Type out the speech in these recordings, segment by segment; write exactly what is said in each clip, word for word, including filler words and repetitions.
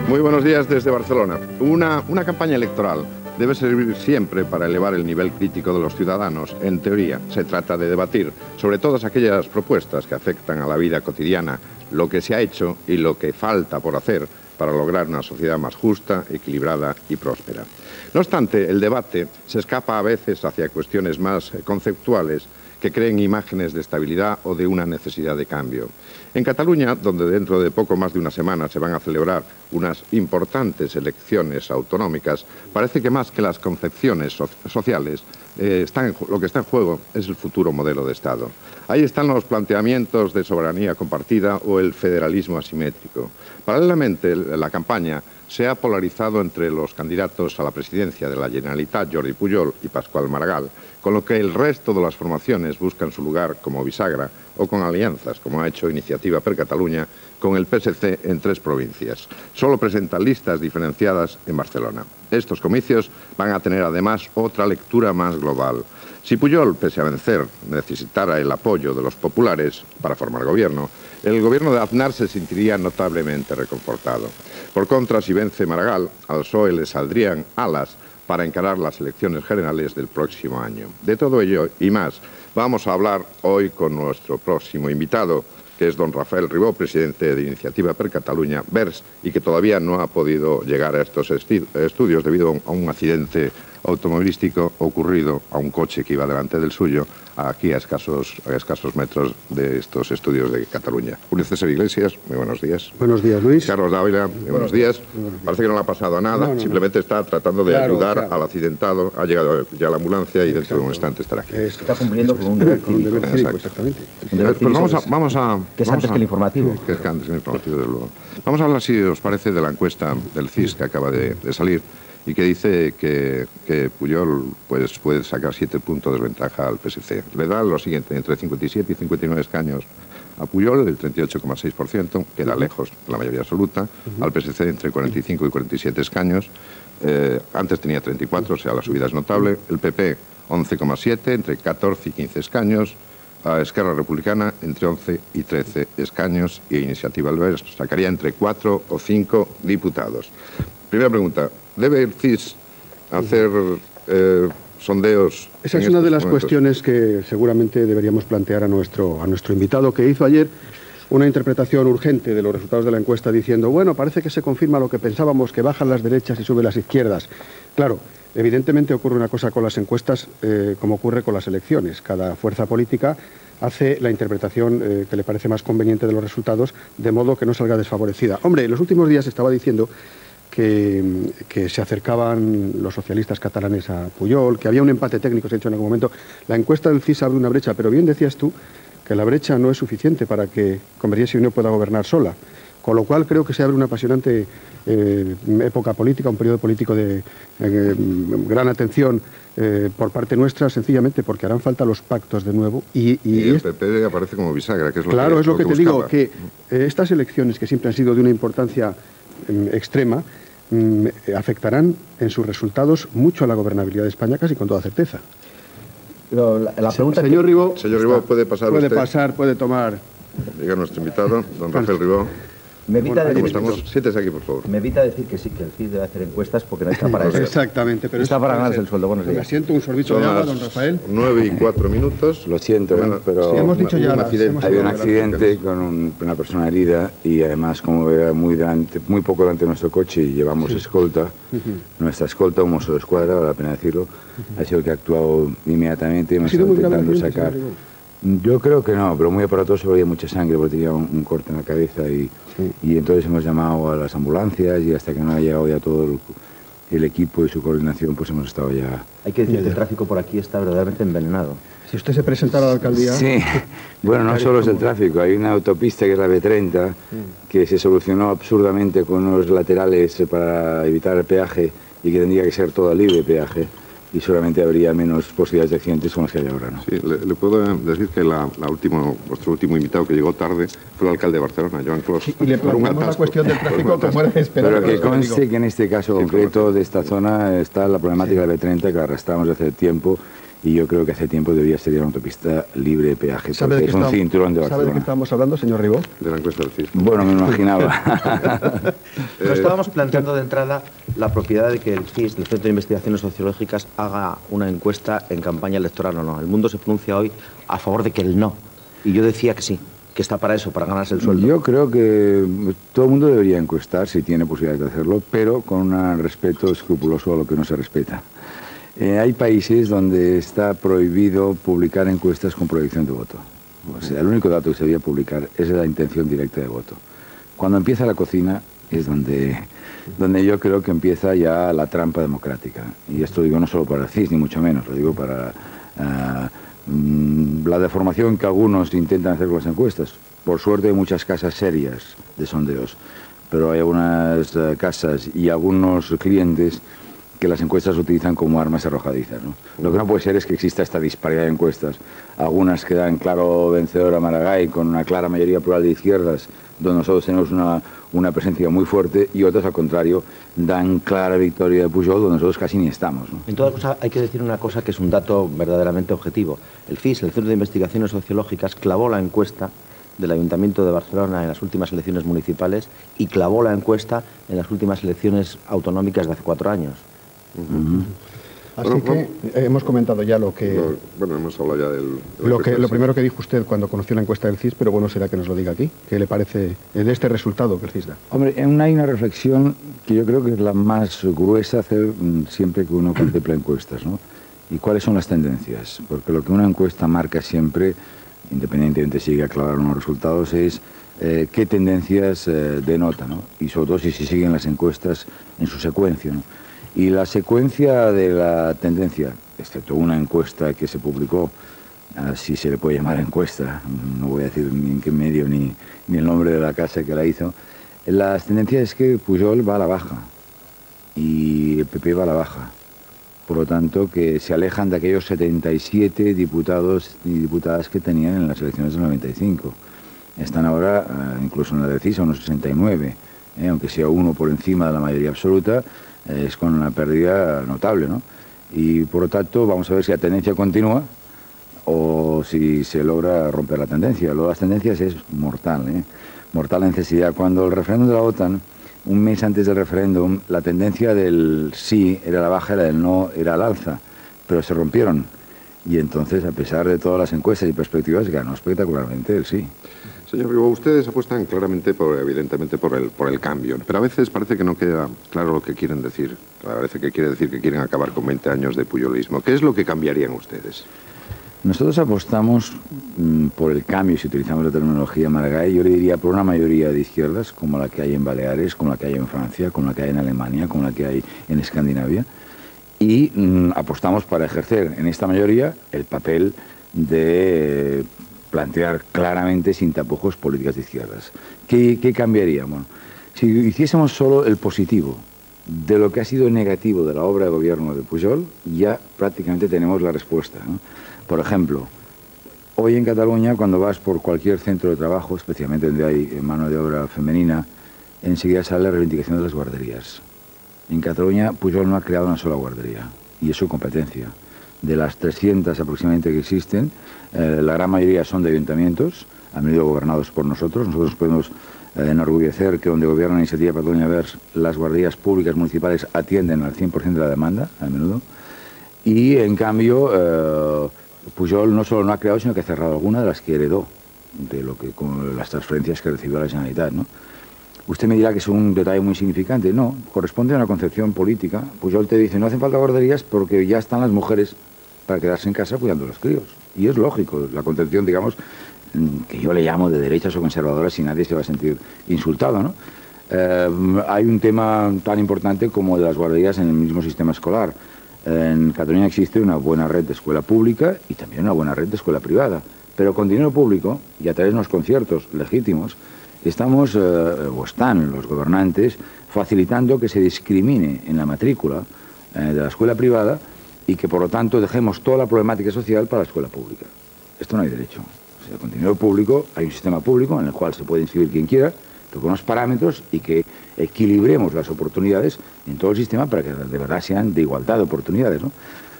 Muy buenos días desde Barcelona. Una, una campaña electoral debe servir siempre para elevar el nivel crítico de los ciudadanos. En teoría, se trata de debatir sobre todas aquellas propuestas que afectan a la vida cotidiana, lo que se ha hecho y lo que falta por hacer para lograr una sociedad más justa, equilibrada y próspera. No obstante, el debate se escapa a veces hacia cuestiones más conceptuales que creen imágenes de estabilidad o de una necesidad de cambio. En Cataluña, donde dentro de poco más de una semana se van a celebrar unas importantes elecciones autonómicas, parece que más que las concepciones so sociales, eh, están en, lo que está en juego es el futuro modelo de Estado. Ahí están los planteamientos de soberanía compartida o el federalismo asimétrico. Paralelamente, la campaña se ha polarizado entre los candidatos a la presidencia de la Generalitat, Jordi Pujol y Pasqual Maragall, con lo que el resto de las formaciones buscan su lugar como bisagra o con alianzas, como ha hecho Iniciativa per Catalunya con el P S C en tres provincias. Solo presentan listas diferenciadas en Barcelona. Estos comicios van a tener además otra lectura más global. Si Pujol, pese a vencer, necesitara el apoyo de los populares para formar gobierno, el gobierno de Aznar se sentiría notablemente reconfortado. Por contra, si vence Maragall, al P S O E le saldrían alas para encarar las elecciones generales del próximo año. De todo ello y más vamos a hablar hoy con nuestro próximo invitado, que es don Rafael Ribó, presidente de Iniciativa per Catalunya, VERS, y que todavía no ha podido llegar a estos estudios debido a un accidente automovilístico ocurrido a un coche que iba delante del suyo, aquí a escasos, a escasos metros de estos estudios de Cataluña. Julio César Iglesias, muy buenos días. Buenos días, Luis. Carlos Dávila, muy buenos, buenos días. días. Parece que no le ha pasado nada, no, no, simplemente no. está tratando de claro, ayudar claro. al accidentado. Ha llegado ya la ambulancia y dentro Exacto. de un instante estará aquí. Esto. Está cumpliendo con un deber cívico. Exacto. Exactamente. Pues vamos a... Vamos a que es vamos antes a, que el informativo. Que es antes que el informativo, desde luego. Vamos a hablar, si os parece, de la encuesta del C I S que acaba de, de salir y que dice que, que Pujol pues, puede sacar siete puntos de ventaja al P S C. Le da lo siguiente, entre cincuenta y siete y cincuenta y nueve escaños a Pujol, el treinta y ocho coma seis por ciento, queda lejos la mayoría absoluta, uh-huh. al P S C entre cuarenta y cinco y cuarenta y siete escaños, eh, antes tenía treinta y cuatro, o sea, la subida es notable, el P P once coma siete, entre catorce y quince escaños, a Esquerra Republicana entre once y trece escaños y Iniciativa VERS sacaría entre cuatro o cinco diputados. Primera pregunta, ¿debe el C I S hacer eh, sondeos? Esa es una de las momentos? cuestiones que seguramente deberíamos plantear a nuestro, a nuestro invitado, que hizo ayer una interpretación urgente de los resultados de la encuesta diciendo, bueno, parece que se confirma lo que pensábamos, que bajan las derechas y suben las izquierdas. Claro, evidentemente ocurre una cosa con las encuestas eh, como ocurre con las elecciones. Cada fuerza política hace la interpretación eh, que le parece más conveniente de los resultados, de modo que no salga desfavorecida. Hombre, en los últimos días estaba diciendo Que, que se acercaban los socialistas catalanes a Pujol, que había un empate técnico, se ha dicho en algún momento. La encuesta del C I S abre una brecha, pero bien decías tú que la brecha no es suficiente para que Convergencia y Unió pueda gobernar sola. Con lo cual creo que se abre una apasionante eh, época política, un periodo político de eh, gran atención eh, por parte nuestra, sencillamente porque harán falta los pactos de nuevo. Y, y, y el este, P P aparece como bisagra, que es lo claro, que, es lo, lo que, que te buscaba. digo, que eh, estas elecciones que siempre han sido de una importancia eh, extrema, afectarán en sus resultados mucho a la gobernabilidad de España, casi con toda certeza. Pero la, la pregunta señor que... Ribó, señor Ribó, puede pasar puede usted. pasar, puede tomar. Llega nuestro invitado, don Rafael Ribó. Me evita bueno, decir, estamos, siéntese aquí, por favor. Me evita decir que sí, que el C I S debe hacer encuestas porque no está para eso. Exactamente, pero está para ganarse el sueldo. Buenos días. Me siento un sorbito de agua, don Rafael. Nueve y cuatro minutos. Lo siento, bueno, pero sí, hemos dicho ya un accidente, había un accidente con un, una persona herida y además como era muy, delante, muy poco delante de nuestro coche y llevamos sí. escolta, uh-huh. nuestra escolta, un mozo de escuadra, vale la pena decirlo, uh-huh. ha sido el que ha actuado inmediatamente y hemos estado intentando sacar. Yo creo que no, pero muy aparatoso, había mucha sangre porque tenía un, un corte en la cabeza y, sí. y entonces hemos llamado a las ambulancias y hasta que no ha llegado ya todo el, el equipo y su coordinación, pues hemos estado ya... Hay que decir que el tráfico por aquí está verdaderamente envenenado. Si usted se presentara a la alcaldía... Sí, bueno, no solo es el tráfico, hay una autopista que es la B treinta, sí. que se solucionó absurdamente con unos laterales para evitar el peaje y que tendría que ser toda libre peaje. Y solamente habría menos posibilidades de accidentes como las que hay ahora, ¿no? Sí, le, le puedo decir que la, la último, vuestro último invitado que llegó tarde fue el alcalde de Barcelona, Joan Clos. Sí, y le planteamos la cuestión del tráfico como era de esperar. Pero que conste que en este caso concreto de esta zona está la problemática sí. de la B treinta que arrastramos desde hace tiempo y yo creo que hace tiempo debería ser una autopista libre de peaje, ¿Sabe porque de es qué un estamos- cinturón de ¿Sabe de qué Barcelona. estábamos hablando, señor Ribó? De la encuesta del C I S. Bueno, me imaginaba. Nos estábamos planteando de entrada la propiedad de que el C I S, el Centro de Investigaciones Sociológicas, haga una encuesta en campaña electoral o no. El mundo se pronuncia hoy a favor de que el no. Y yo decía que sí, que está para eso, para ganarse el sueldo. Yo creo que todo el mundo debería encuestar si tiene posibilidades de hacerlo, pero con un respeto escrupuloso a lo que no se respeta. Eh, hay países donde está prohibido publicar encuestas con proyección de voto. O sea, el único dato que se debía publicar es la intención directa de voto. Cuando empieza la cocina es donde, donde yo creo que empieza ya la trampa democrática. Y esto digo no solo para el C I S, ni mucho menos, lo digo para uh, mm, la deformación que algunos intentan hacer con las encuestas. Por suerte hay muchas casas serias de sondeos, pero hay algunas uh, casas y algunos clientes que las encuestas utilizan como armas arrojadizas, ¿no? Lo que no puede ser es que exista esta disparidad de encuestas. Algunas que dan claro vencedor a Maragall con una clara mayoría plural de izquierdas, donde nosotros tenemos una, una presencia muy fuerte, y otras, al contrario, dan clara victoria de Pujol, donde nosotros casi ni estamos, ¿no? En toda cosa hay que decir una cosa que es un dato verdaderamente objetivo. El C I S, el Centro de Investigaciones Sociológicas, clavó la encuesta del Ayuntamiento de Barcelona en las últimas elecciones municipales y clavó la encuesta en las últimas elecciones autonómicas de hace cuatro años. Uh-huh. Así Bueno, que eh, hemos comentado ya lo que... Lo- bueno, hemos hablado ya del... de la Lo, encuesta que, del lo C I S. primero que dijo usted cuando conoció la encuesta del C I S, pero bueno, será que nos lo diga aquí. ¿Qué le parece de este resultado que el C I S da? Hombre, en- hay una reflexión que yo creo que es la más gruesa hacer mm, siempre que uno contempla encuestas, ¿no? ¿Y cuáles son las tendencias? Porque lo que una encuesta marca siempre, independientemente si llega a clavar unos resultados, es eh, qué tendencias eh, denota, ¿no? Y sobre todo si se siguen las encuestas en su secuencia, ¿no? Y la secuencia de la tendencia, excepto una encuesta que se publicó, así se le puede llamar encuesta, no voy a decir ni en qué medio ni, ni el nombre de la casa que la hizo, las tendencias es que Pujol va a la baja y el P P va a la baja. Por lo tanto, que se alejan de aquellos setenta y siete diputados y diputadas que tenían en las elecciones del noventa y cinco. Están ahora, eh, incluso en la de C I S, a unos sesenta y nueve, eh, aunque sea uno por encima de la mayoría absoluta, eh, es con una pérdida notable, ¿no? Y por lo tanto, vamos a ver si la tendencia continúa o si se logra romper la tendencia. Lo de las tendencias es mortal, ¿eh? Mortal la necesidad. Cuando el referéndum de la OTAN, un mes antes del referéndum, la tendencia del sí era la baja y la del no era al alza, pero se rompieron. Y entonces, a pesar de todas las encuestas y perspectivas, ganó espectacularmente el sí. Señor Ribó, ustedes apuestan claramente, por, evidentemente, por el, por el cambio, pero a veces parece que no queda claro lo que quieren decir. Parece que quiere decir que quieren acabar con veinte años de puyolismo. ¿Qué es lo que cambiarían ustedes? Nosotros apostamos mm, por el cambio, si utilizamos la terminología Maragall, yo le diría por una mayoría de izquierdas, como la que hay en Baleares, como la que hay en Francia, como la que hay en Alemania, como la que hay en Escandinavia, y mm, apostamos para ejercer en esta mayoría el papel de plantear claramente, sin tapujos, políticas de izquierdas. ¿Qué, qué cambiaría? Bueno, si hiciésemos solo el positivo de lo que ha sido negativo de la obra de gobierno de Pujol, ya prácticamente tenemos la respuesta, ¿no? Por ejemplo, hoy en Cataluña, cuando vas por cualquier centro de trabajo, especialmente donde hay mano de obra femenina, enseguida sale la reivindicación de las guarderías. En Cataluña, Pujol no ha creado una sola guardería, y es su competencia. De las trescientas aproximadamente que existen, eh, la gran mayoría son de ayuntamientos, han venido gobernados por nosotros. Nosotros podemos eh, enorgullecer que donde gobierna la iniciativa Catalunya Verds, las guarderías públicas municipales atienden al cien por ciento de la demanda, a menudo. Y, en cambio, eh, Pujol no solo no ha creado, sino que ha cerrado alguna de las que heredó, de lo que, con las transferencias que recibió la Generalitat, ¿no? Usted me dirá que es un detalle muy significante. No, corresponde a una concepción política. Pujol te dice, no hacen falta guarderías porque ya están las mujeres para quedarse en casa cuidando a los críos. Y es lógico, la concepción, digamos, que yo le llamo de derechas o conservadoras, y nadie se va a sentir insultado, ¿no? Eh, hay un tema tan importante como de las guarderías en el mismo sistema escolar. En Cataluña existe una buena red de escuela pública y también una buena red de escuela privada. Pero con dinero público y a través de unos conciertos legítimos, estamos, eh, o están los gobernantes, facilitando que se discrimine en la matrícula eh, de la escuela privada y que, por lo tanto, dejemos toda la problemática social para la escuela pública. Esto no hay derecho. O sea, con dinero público hay un sistema público en el cual se puede inscribir quien quiera, pero con unos parámetros, y que equilibremos las oportunidades en todo el sistema para que de verdad sean de igualdad de oportunidades, ¿no?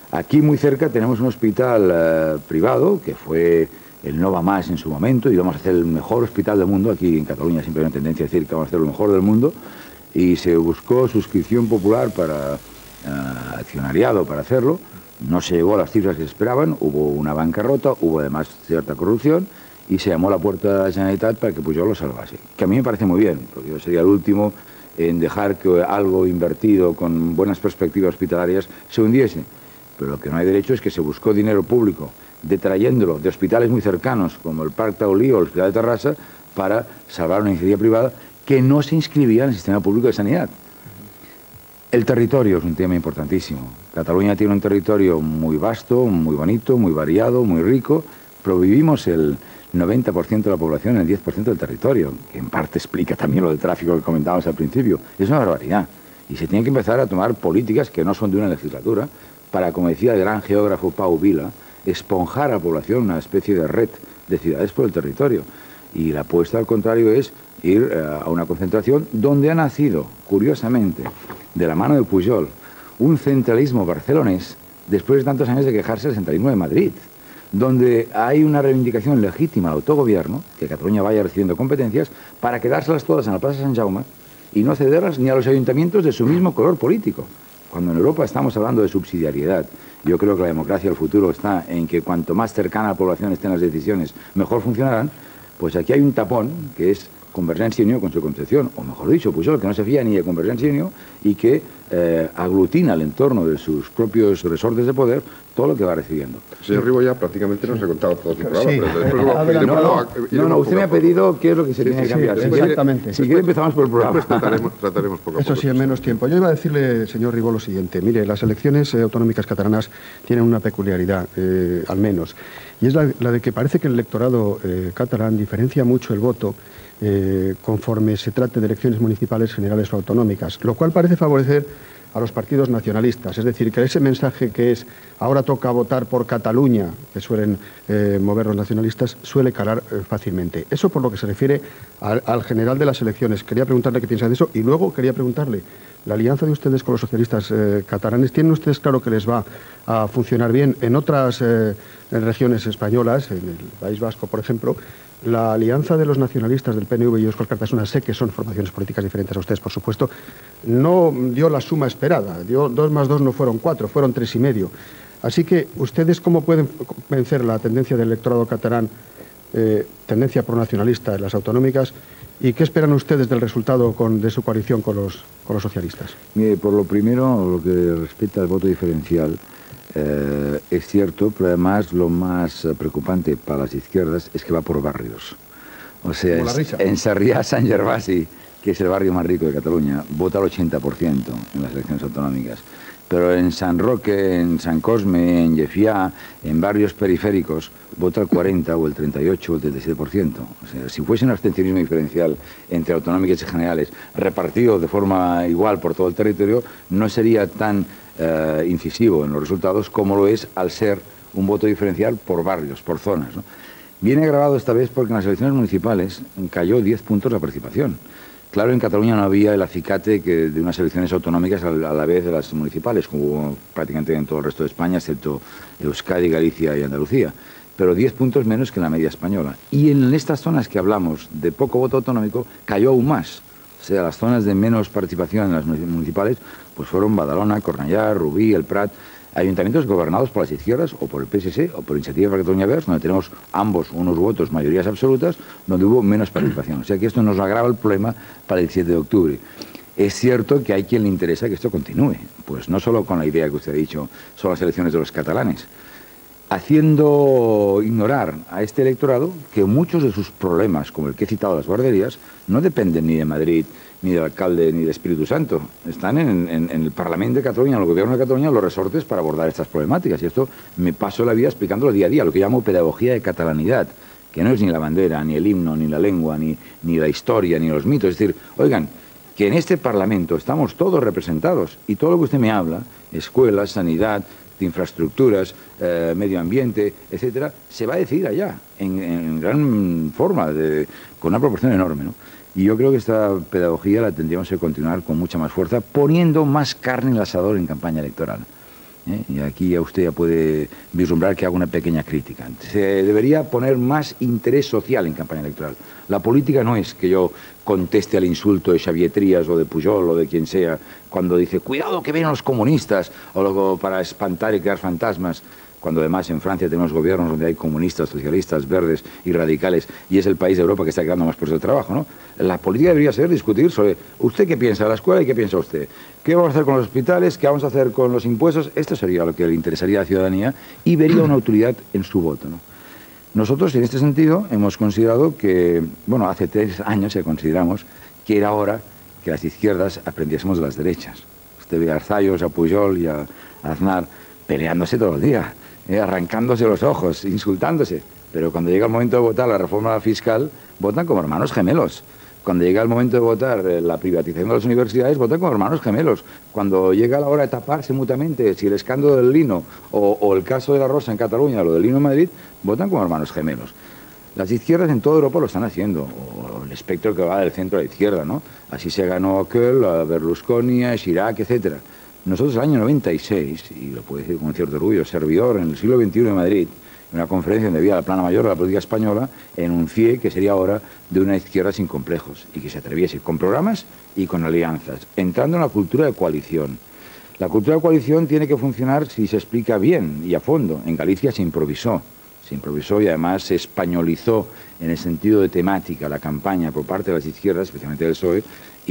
Aquí muy cerca tenemos un hospital eh, privado, que fue el Nova Más en su momento, y vamos a hacer el mejor hospital del mundo. Aquí en Cataluña siempre hay una tendencia a decir que vamos a hacer lo mejor del mundo, y se buscó suscripción popular para uh, accionariado para hacerlo. No se llegó a las cifras que se esperaban, hubo una bancarrota, hubo además cierta corrupción, y se llamó a la puerta de la Generalitat para que Pujol lo salvase. Que a mí me parece muy bien, porque yo sería el último en dejar que algo invertido con buenas perspectivas hospitalarias se hundiese. Pero lo que no hay derecho es que se buscó dinero público, detrayéndolo de hospitales muy cercanos, como el Parc Taulí o el Hospital de Terrassa, para salvar una iniciativa privada que no se inscribía en el sistema público de sanidad. El territorio es un tema importantísimo. Cataluña tiene un territorio muy vasto, muy bonito, muy variado, muy rico, pero vivimos el noventa por ciento de la población en el diez por ciento del territorio, que en parte explica también lo del tráfico que comentábamos al principio. Es una barbaridad. Y se tiene que empezar a tomar políticas que no son de una legislatura para, como decía el gran geógrafo Pau Vila, esponjar a la población una especie de red de ciudades por el territorio. Y la apuesta, al contrario, es ir eh, a una concentración donde ha nacido, curiosamente, de la mano de Pujol, un centralismo barcelonés después de tantos años de quejarse del centralismo de Madrid, donde hay una reivindicación legítima al autogobierno, que Cataluña vaya recibiendo competencias, para quedárselas todas en la Plaza Sant Jaume y no cederlas ni a los ayuntamientos de su mismo color político. Cuando en Europa estamos hablando de subsidiariedad, yo creo que la democracia del futuro está en que cuanto más cercana a la población estén las decisiones, mejor funcionarán. Pues aquí hay un tapón, que es Convergencia y Unió con su concepción, o mejor dicho, Pujol, que no se fía ni de Convergencia y Unió y que eh, aglutina al entorno de sus propios resortes de poder todo lo que va recibiendo. Señor Ribó, ya prácticamente nos ha contado todo su programa, Sí. pero después lo, Adelante. después No, lo- no, iremos no, poco usted me a ha poco. pedido qué es lo que se Sí, tiene sí, que cambiar. sí, Si quiere- exactamente. Si quiere empezamos por el programa. Después trataremos, trataremos poco a Eso poco. sí, en menos tiempo. Yo iba a decirle, señor Ribó, lo siguiente. Mire, las elecciones eh, autonómicas catalanas tienen una peculiaridad, eh, al menos, y es la, la de que parece que el electorado eh, catalán diferencia mucho el voto eh, conforme se trate de elecciones municipales, generales o autonómicas, lo cual parece favorecer a los partidos nacionalistas. Es decir, que ese mensaje que es ahora toca votar por Cataluña, que suelen eh, mover los nacionalistas, suele calar eh, fácilmente. Eso por lo que se refiere al, al general de las elecciones. Quería preguntarle qué piensa de eso y luego quería preguntarle, la alianza de ustedes con los socialistas eh, catalanes, ¿tienen ustedes claro que les va a funcionar bien? En otras eh, en regiones españolas, en el País Vasco, por ejemplo, la alianza de los nacionalistas del P N V y Eusko Alkartasuna, sé que son formaciones políticas diferentes a ustedes, por supuesto, no dio la suma esperada. Dio dos más dos no fueron cuatro, fueron tres y medio. Así que, ¿ustedes cómo pueden vencer la tendencia del electorado catalán, eh, tendencia pronacionalista en las autonómicas, y qué esperan ustedes del resultado con, de su coalición con los, con los socialistas? Mire, por lo primero, lo que respecta al voto diferencial, eh, es cierto, pero además lo más eh, preocupante para las izquierdas es que va por barrios. O sea, Como la es- risa. en Sarrià Sant Gervasi, que es el barrio más rico de Cataluña, vota el ochenta por ciento en las elecciones autonómicas. Pero en San Roque, en San Cosme, en Llefià, en barrios periféricos, vota el cuarenta o el treinta y ocho o el treinta y siete por ciento. O sea, si fuese un abstencionismo diferencial entre autonómicas y generales, repartido de forma igual por todo el territorio, no sería tan eh, incisivo en los resultados como lo es al ser un voto diferencial por barrios, por zonas, ¿no? Viene agravado esta vez porque en las elecciones municipales cayó diez puntos la participación. Claro, en Cataluña no había el acicate que de unas elecciones autonómicas a la vez de las municipales, como hubo prácticamente en todo el resto de España, excepto Euskadi, Galicia y Andalucía. Pero diez puntos menos que en la media española. Y en estas zonas que hablamos de poco voto autonómico, cayó aún más. O sea, las zonas de menos participación en las municipales pues fueron Badalona, Cornellà, Rubí, El Prat, ayuntamientos gobernados por las izquierdas o por el P S C o por Iniciativa per Catalunya Verds, donde tenemos ambos unos votos, mayorías absolutas, donde hubo menos participación. O sea que esto nos agrava el problema para el diecisiete de octubre. Es cierto que hay quien le interesa que esto continúe, pues no solo con la idea que usted ha dicho, son las elecciones de los catalanes, haciendo ignorar a este electorado que muchos de sus problemas, como el que he citado, las guarderías, no dependen ni de Madrid, ni del alcalde, ni del Espíritu Santo. Están en, en, en el Parlamento de Cataluña, en el Gobierno de Cataluña, los resortes para abordar estas problemáticas. Y esto me paso la vida explicándolo día a día, lo que llamo pedagogía de catalanidad, que no es ni la bandera, ni el himno, ni la lengua, ni, ni la historia, ni los mitos. Es decir, oigan, que en este Parlamento estamos todos representados y todo lo que usted me habla, escuelas, sanidad, de infraestructuras, eh, medio ambiente, etcétera, se va a decidir allá, en, en gran forma, de, con una proporción enorme, ¿no? Y yo creo que esta pedagogía la tendríamos que continuar con mucha más fuerza, poniendo más carne en el asador en campaña electoral. ¿eh? Y aquí ya usted ya puede vislumbrar que hago una pequeña crítica. Se debería poner más interés social en campaña electoral. La política no es que yo conteste al insulto de Xavier Trías o de Pujol o de quien sea cuando dice cuidado que vienen los comunistas o luego para espantar y crear fantasmas, cuando además en Francia tenemos gobiernos donde hay comunistas, socialistas, verdes y radicales y es el país de Europa que está creando más puestos de trabajo, ¿no? La política debería ser discutir sobre usted qué piensa de la escuela y qué piensa usted. ¿Qué vamos a hacer con los hospitales? ¿Qué vamos a hacer con los impuestos? Esto sería lo que le interesaría a la ciudadanía y vería una utilidad en su voto, ¿no? Nosotros, en este sentido, hemos considerado que, bueno, hace tres años ya consideramos que era hora que las izquierdas aprendiésemos de las derechas. Usted ve a Arzayos, a Pujol y a Aznar peleándose todo el día, eh, arrancándose los ojos, insultándose. Pero cuando llega el momento de votar la reforma fiscal, votan como hermanos gemelos. Cuando llega el momento de votar la privatización de las universidades, votan como hermanos gemelos. Cuando llega la hora de taparse mutuamente, si el escándalo del lino o, o el caso de la Rosa en Cataluña, lo del lino en Madrid, votan como hermanos gemelos. Las izquierdas en toda Europa lo están haciendo, o el espectro que va del centro a la izquierda, ¿no? Así se ganó a Kohl, a Berlusconi, a Chirac, etcétera. Nosotros el año noventa y seis, y lo puedo decir con cierto orgullo, servidor en el siglo veintiuno de Madrid, en una conferencia donde había la plana mayor de la política española, enuncié que sería hora de una izquierda sin complejos y que se atreviese con programas y con alianzas, entrando en la cultura de coalición. La cultura de coalición tiene que funcionar si se explica bien y a fondo. En Galicia se improvisó, se improvisó y además se españolizó en el sentido de temática la campaña por parte de las izquierdas, especialmente del P S O E,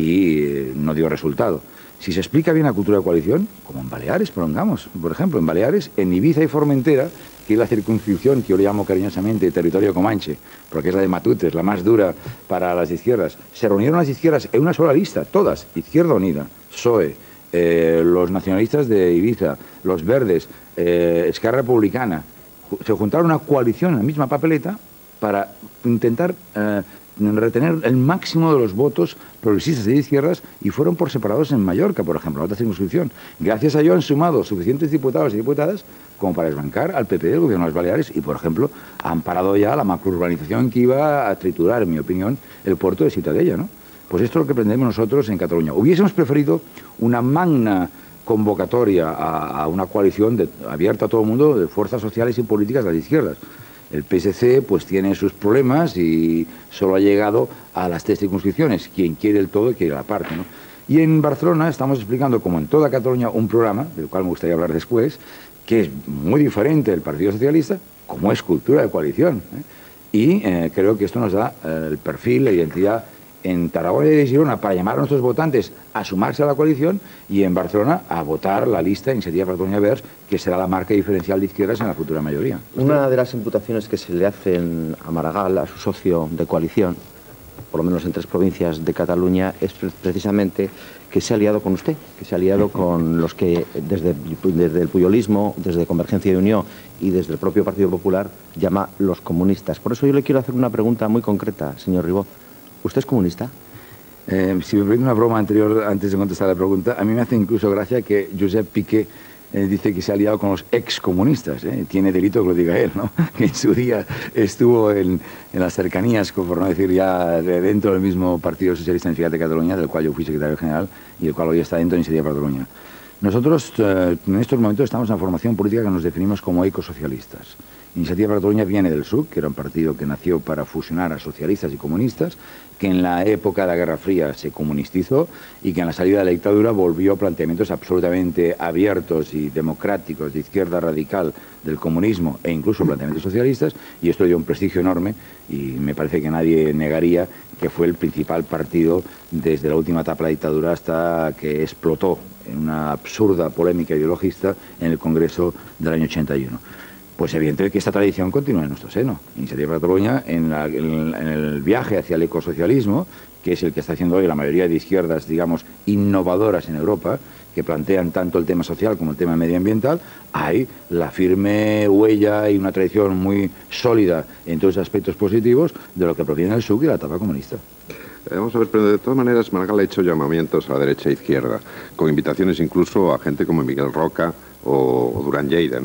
y eh, no dio resultado. Si se explica bien la cultura de coalición, como en Baleares, prolongamos, por ejemplo, en Baleares, en Ibiza y Formentera, que es la circunscripción que yo le llamo cariñosamente territorio Comanche, porque es la de Matutes, la más dura para las izquierdas, se reunieron las izquierdas en una sola lista, todas, Izquierda Unida, P S O E, eh, los nacionalistas de Ibiza, los verdes, eh, Esquerra Republicana, se juntaron una coalición en la misma papeleta para intentar eh, retener el máximo de los votos progresistas de izquierdas y fueron por separados en Mallorca, por ejemplo, en otra circunscripción. Gracias a ello han sumado suficientes diputados y diputadas como para desbancar al P P del gobierno de las Baleares y, por ejemplo, han parado ya la macrourbanización que iba a triturar, en mi opinión, el puerto de Ciutadella, ¿no? Pues esto es lo que pretendemos nosotros en Cataluña. Hubiésemos preferido una magna convocatoria a, a una coalición de, abierta a todo el mundo de fuerzas sociales y políticas de las izquierdas. El P S C pues tiene sus problemas y solo ha llegado a las tres circunscripciones, quien quiere el todo y quiere la parte, ¿no? Y en Barcelona estamos explicando, como en toda Cataluña, un programa, del cual me gustaría hablar después, que es muy diferente del Partido Socialista, como es cultura de coalición, ¿eh? Y eh, creo que esto nos da eh, el perfil, la identidad en Tarragona y Girona para llamar a nuestros votantes a sumarse a la coalición y en Barcelona a votar la lista Iniciativa per Catalunya Verds, que será la marca diferencial de izquierdas en la futura mayoría. Una de las imputaciones que se le hacen a Maragall, a su socio de coalición, por lo menos en tres provincias de Cataluña, es precisamente que se ha aliado con usted, que se ha aliado con los que desde, desde el puyolismo, desde Convergencia y Unión y desde el propio Partido Popular llama los comunistas. Por eso yo le quiero hacer una pregunta muy concreta, señor Ribó. ¿Usted es comunista? Eh, si me permite una broma anterior, antes de contestar la pregunta, a mí me hace incluso gracia que Josep Piqué eh, dice que se ha aliado con los excomunistas. ¿eh? Tiene delito que lo diga él, ¿no? Que en su día estuvo en, en las cercanías, por no decir ya de dentro del mismo Partido Socialista Unificado de Cataluña, del cual yo fui secretario general y el cual hoy está dentro de Iniciativa per Catalunya. Nosotros eh, en estos momentos estamos en una formación política que nos definimos como ecosocialistas. Iniciativa per Catalunya viene del S U C, que era un partido que nació para fusionar a socialistas y comunistas, que en la época de la Guerra Fría se comunistizó y que en la salida de la dictadura volvió a planteamientos absolutamente abiertos y democráticos de izquierda radical del comunismo e incluso planteamientos socialistas, y esto dio un prestigio enorme y me parece que nadie negaría que fue el principal partido desde la última etapa de la dictadura hasta que explotó en una absurda polémica ideologista en el Congreso del año ochenta y uno. Pues evidentemente que esta tradición continúa en nuestro seno. Iniciativa per Catalunya, en, la, en, en el viaje hacia el ecosocialismo, que es el que está haciendo hoy la mayoría de izquierdas, digamos, innovadoras en Europa, que plantean tanto el tema social como el tema medioambiental, hay la firme huella y una tradición muy sólida en todos los aspectos positivos de lo que proviene del S U C y de la etapa comunista. Eh, vamos a ver, pero de todas maneras Maragall ha hecho llamamientos a la derecha e izquierda, con invitaciones incluso a gente como Miguel Roca o, o Durán Lleida, ¿no?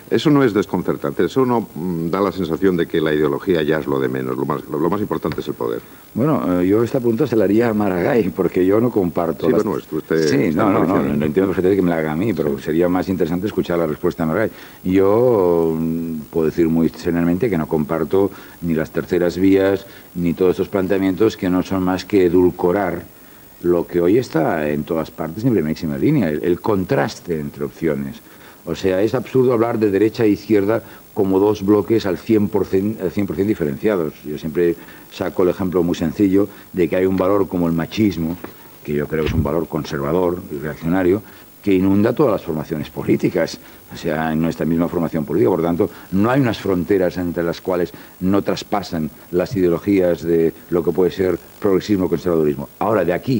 Eso no es desconcertante, eso no mm, da la sensación de que la ideología ya es lo de menos, lo más, lo, lo más importante es el poder. Bueno, eh, yo esta pregunta se la haría a Maragall, porque yo no comparto... Sí, las... bueno, usted... Sí, no, no, no, no, no entiendo perfectamente que me la haga a mí, pero sería más interesante escuchar la respuesta de Maragall. Yo mm, puedo decir muy serenamente que no comparto ni las terceras vías, ni todos estos planteamientos que no son más que edulcorar lo que hoy está en todas partes en primerísima línea, el, el contraste entre opciones. O sea, es absurdo hablar de derecha e izquierda como dos bloques al cien por cien, al cien por cien diferenciados. Yo siempre saco el ejemplo muy sencillo de que hay un valor como el machismo, que yo creo que es un valor conservador y reaccionario, que inunda todas las formaciones políticas, o sea, en nuestra misma formación política. Por lo tanto, no hay unas fronteras entre las cuales no traspasan las ideologías de lo que puede ser progresismo o conservadurismo. Ahora, de aquí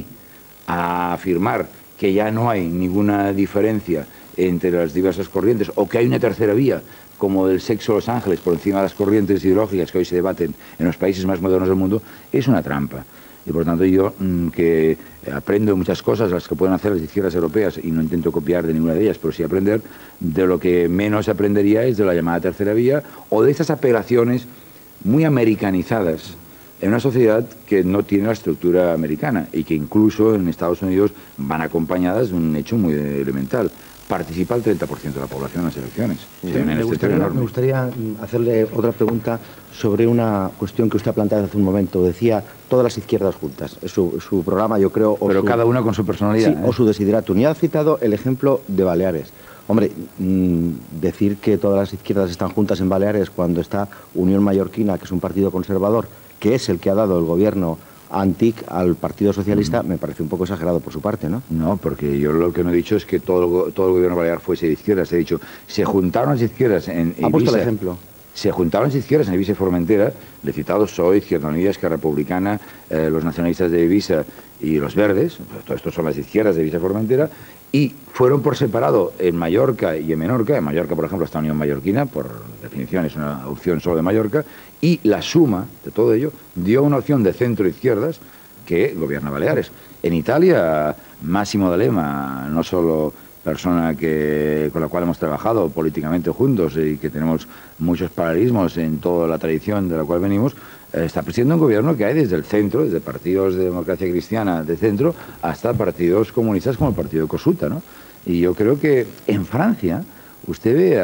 a afirmar que ya no hay ninguna diferencia entre las diversas corrientes, o que hay una tercera vía, como del sexo de los ángeles, por encima de las corrientes ideológicas que hoy se debaten en los países más modernos del mundo, es una trampa. Y por tanto yo, mmm, que aprendo muchas cosas, las que pueden hacer las izquierdas europeas, y no intento copiar de ninguna de ellas, pero sí aprender, de lo que menos aprendería es de la llamada tercera vía, o de estas apelaciones muy americanizadas, en una sociedad que no tiene la estructura americana, y que incluso en Estados Unidos van acompañadas de un hecho muy elemental. Participa el treinta por ciento de la población en las elecciones. Sí, me, gustaría, me gustaría hacerle otra pregunta sobre una cuestión que usted ha planteado hace un momento. Decía, todas las izquierdas juntas. Es su, su programa, yo creo... Pero su, cada una con su personalidad. Sí, ¿eh? O su desideratum. Y ha citado el ejemplo de Baleares. Hombre, mmm, decir que todas las izquierdas están juntas en Baleares cuando está Unión Mallorquina, que es un partido conservador, que es el que ha dado el gobierno a Antic al Partido Socialista, me parece un poco exagerado por su parte, ¿no? No, porque yo lo que no he dicho es que todo el, todo el gobierno balear fuese de izquierdas. He dicho, se juntaron las izquierdas en Ibiza. Ha puesto el ejemplo. Se juntaron las izquierdas en Ibiza y Formentera, le he citado P S O E, Izquierda Unida, Esquerra Republicana, eh, los nacionalistas de Ibiza y los verdes, todo esto son las izquierdas de Ibiza y Formentera, y fueron por separado en Mallorca y en Menorca. En Mallorca, por ejemplo, está Unión Mallorquina, por definición es una opción solo de Mallorca, y la suma de todo ello dio una opción de centro-izquierdas que gobierna Baleares. En Italia, Massimo D'Alema, no solo persona que, con la cual hemos trabajado políticamente juntos y que tenemos muchos paralelismos en toda la tradición de la cual venimos, eh, está presidiendo un gobierno que hay desde el centro, desde partidos de democracia cristiana de centro, hasta partidos comunistas como el partido de Cosuta, ¿no? Y yo creo que en Francia, usted ve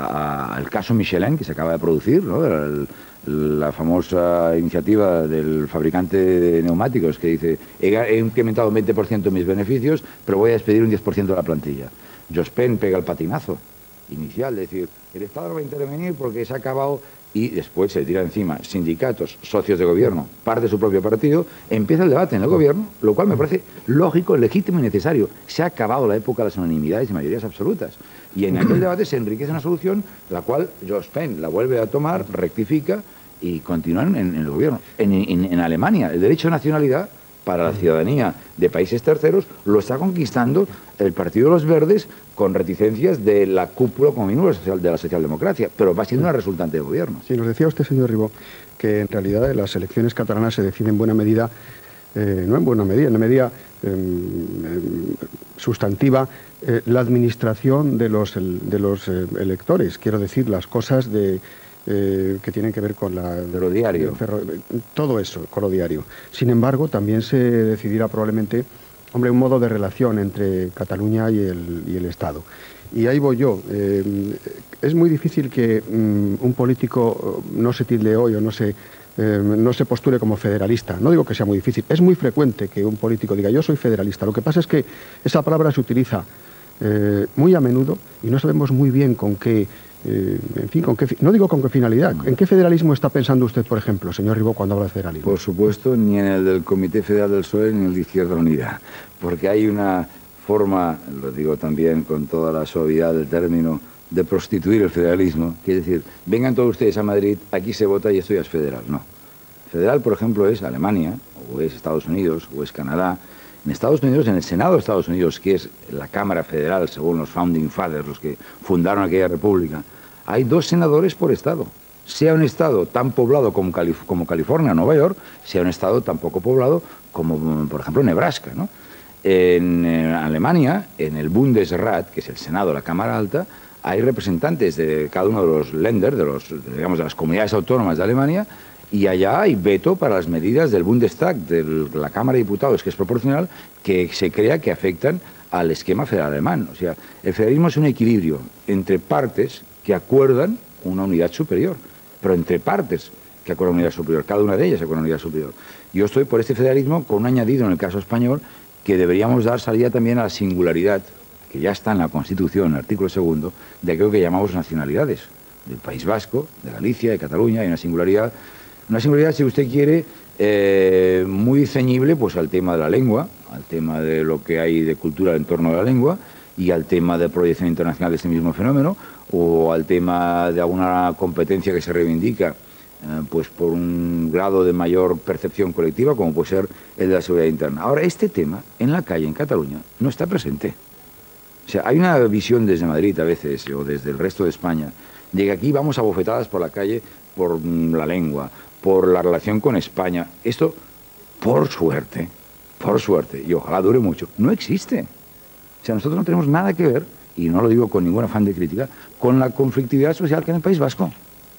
al caso Michelin que se acaba de producir, ¿no? El, la famosa iniciativa del fabricante de neumáticos que dice, he, he incrementado un veinte por ciento mis beneficios, pero voy a despedir un diez por ciento de la plantilla. Jospin pega el patinazo inicial, es decir, el Estado no va a intervenir porque se ha acabado, y después se tira encima sindicatos, socios de gobierno, parte de su propio partido, empieza el debate en el gobierno, lo cual me parece lógico, legítimo y necesario. Se ha acabado la época de las unanimidades y mayorías absolutas. Y en aquel debate se enriquece una solución, la cual Jospin la vuelve a tomar, rectifica y continúan en, en el gobierno. En, en, en Alemania, el derecho a nacionalidad para la ciudadanía de países terceros lo está conquistando el Partido de los Verdes con reticencias de la cúpula, como mínimo, de la socialdemocracia, pero va siendo una resultante de gobierno. Sí, nos decía usted, señor Ribó, que en realidad las elecciones catalanas se deciden en buena medida, eh, no en buena medida, en medida eh, eh, sustantiva, eh, la administración de los, de los eh, electores, quiero decir, las cosas de... Eh, que tienen que ver con la... Ferroviario. Ferro, todo eso, con lo diario. Sin embargo, también se decidirá probablemente, hombre, un modo de relación entre Cataluña y el, y el Estado. Y ahí voy yo. Eh, es muy difícil que um, un político no se tilde hoy o no se, eh, no se postule como federalista. No digo que sea muy difícil. Es muy frecuente que un político diga, yo soy federalista. Lo que pasa es que esa palabra se utiliza eh, muy a menudo y no sabemos muy bien con qué... Eh, en fin, ¿con qué, no digo con qué finalidad. ¿En qué federalismo está pensando usted, por ejemplo, señor Ribó, cuando habla de federalismo? Por supuesto, ni en el del Comité Federal del P S O E ni en el de Izquierda Unida, porque hay una forma, lo digo también con toda la suavidad del término, de prostituir el federalismo, que es decir, vengan todos ustedes a Madrid, aquí se vota y esto ya es federal. No. Federal, por ejemplo, es Alemania, o es Estados Unidos, o es Canadá. En Estados Unidos, en el Senado de Estados Unidos, que es la Cámara Federal, según los Founding Fathers, los que fundaron aquella república, hay dos senadores por estado. Sea un estado tan poblado como, Calif como California o Nueva York, sea un estado tan poco poblado como, por ejemplo, Nebraska, ¿no? En, en Alemania, en el Bundesrat, que es el Senado, la Cámara Alta, hay representantes de cada uno de los Länder, de, los, digamos, de las comunidades autónomas de Alemania, y allá hay veto para las medidas del Bundestag, de la Cámara de Diputados, que es proporcional, que se crea que afectan al esquema federal alemán. O sea, el federalismo es un equilibrio entre partes que acuerdan una unidad superior, pero entre partes que acuerdan una unidad superior, cada una de ellas acuerda una unidad superior. Yo estoy por este federalismo con un añadido en el caso español, que deberíamos dar salida también a la singularidad, que ya está en la Constitución, en el artículo segundo, de aquello que llamamos nacionalidades, del País Vasco, de Galicia, de Cataluña. Hay una singularidad, una singularidad, si usted quiere, eh, muy ceñible pues al tema de la lengua, al tema de lo que hay de cultura en torno a la lengua, y al tema de proyección internacional de este mismo fenómeno, o al tema de alguna competencia que se reivindica eh, pues por un grado de mayor percepción colectiva, como puede ser el de la seguridad interna. Ahora, este tema en la calle, en Cataluña, no está presente. O sea, hay una visión desde Madrid a veces, o desde el resto de España, de que aquí vamos a bofetadas por la calle por la lengua, por la relación con España. Esto, por suerte, por suerte, y ojalá dure mucho, no existe. O sea, nosotros no tenemos nada que ver, y no lo digo con ningún afán de crítica, con la conflictividad social que hay en el País Vasco.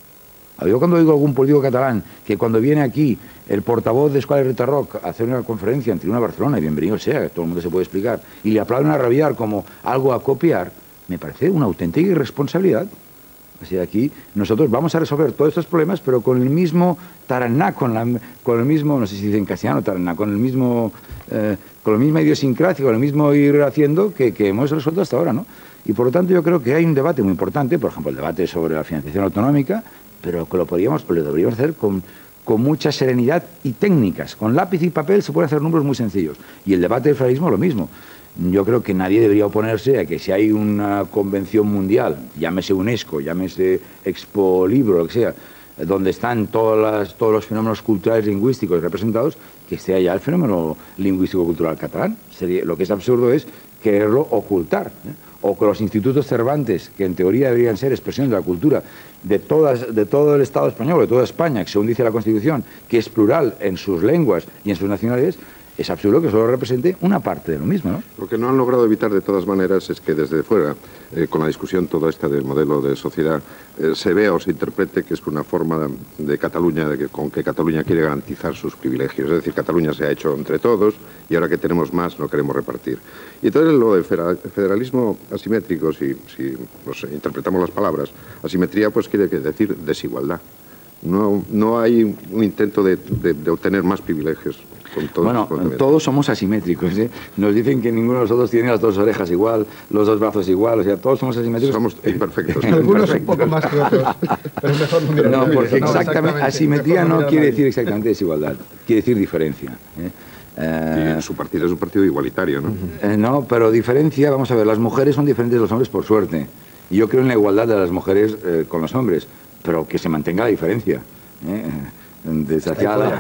Yo cuando oigo a algún político catalán que cuando viene aquí el portavoz de Escuela de Rita Rock a hacer una conferencia en Tribuna Barcelona, y bienvenido sea, que todo el mundo se puede explicar, y le aplauden a rabiar como algo a copiar, me parece una auténtica irresponsabilidad. O sea, aquí nosotros vamos a resolver todos estos problemas, pero con el mismo taraná, con, la, con el mismo, no sé si dice en castellano taraná, con el mismo, eh, con la misma idiosincrasia, con el mismo ir haciendo que, que hemos resuelto hasta ahora, ¿no? Y por lo tanto yo creo que hay un debate muy importante, por ejemplo, el debate sobre la financiación autonómica, pero que lo podríamos, lo deberíamos hacer con, con mucha serenidad y técnicas. Con lápiz y papel se pueden hacer números muy sencillos. Y el debate del federalismo lo mismo. Yo creo que nadie debería oponerse a que si hay una convención mundial, llámese UNESCO, llámese Expo Libro, lo que sea, donde están todas las, todos los fenómenos culturales y lingüísticos representados, que esté allá el fenómeno lingüístico-cultural catalán. Sería, lo que es absurdo es quererlo ocultar, ¿eh? O que los institutos Cervantes, que en teoría deberían ser expresión de la cultura de, todas, de todo el Estado español, de toda España, que según dice la Constitución, que es plural en sus lenguas y en sus nacionalidades, es absurdo que solo represente una parte de lo mismo, ¿no? Lo que no han logrado evitar de todas maneras es que desde fuera, eh, con la discusión toda esta del modelo de sociedad, eh, se vea o se interprete que es una forma de, de Cataluña, de que, con que Cataluña quiere garantizar sus privilegios. Es decir, Cataluña se ha hecho entre todos y ahora que tenemos más no queremos repartir. Y entonces lo del federalismo asimétrico, si, si pues, interpretamos las palabras, asimetría pues quiere decir desigualdad. No, no hay un intento de, de, de obtener más privilegios. Con todos bueno, todos somos asimétricos, ¿eh? Nos dicen que ninguno de nosotros tiene las dos orejas igual, los dos brazos igual, o sea, todos somos asimétricos. Somos imperfectos. Algunos un poco más que otros, pero es mejor no mirar. No, porque no, exactamente, exactamente asimetría no quiere decir exactamente desigualdad, quiere decir diferencia, ¿eh? Eh, y su partido es un partido igualitario, ¿no? Eh, no, pero diferencia, vamos a ver, las mujeres son diferentes de los hombres por suerte. Y yo creo en la igualdad de las mujeres eh, con los hombres, pero que se mantenga la diferencia. ¿eh? Desde hacia allá,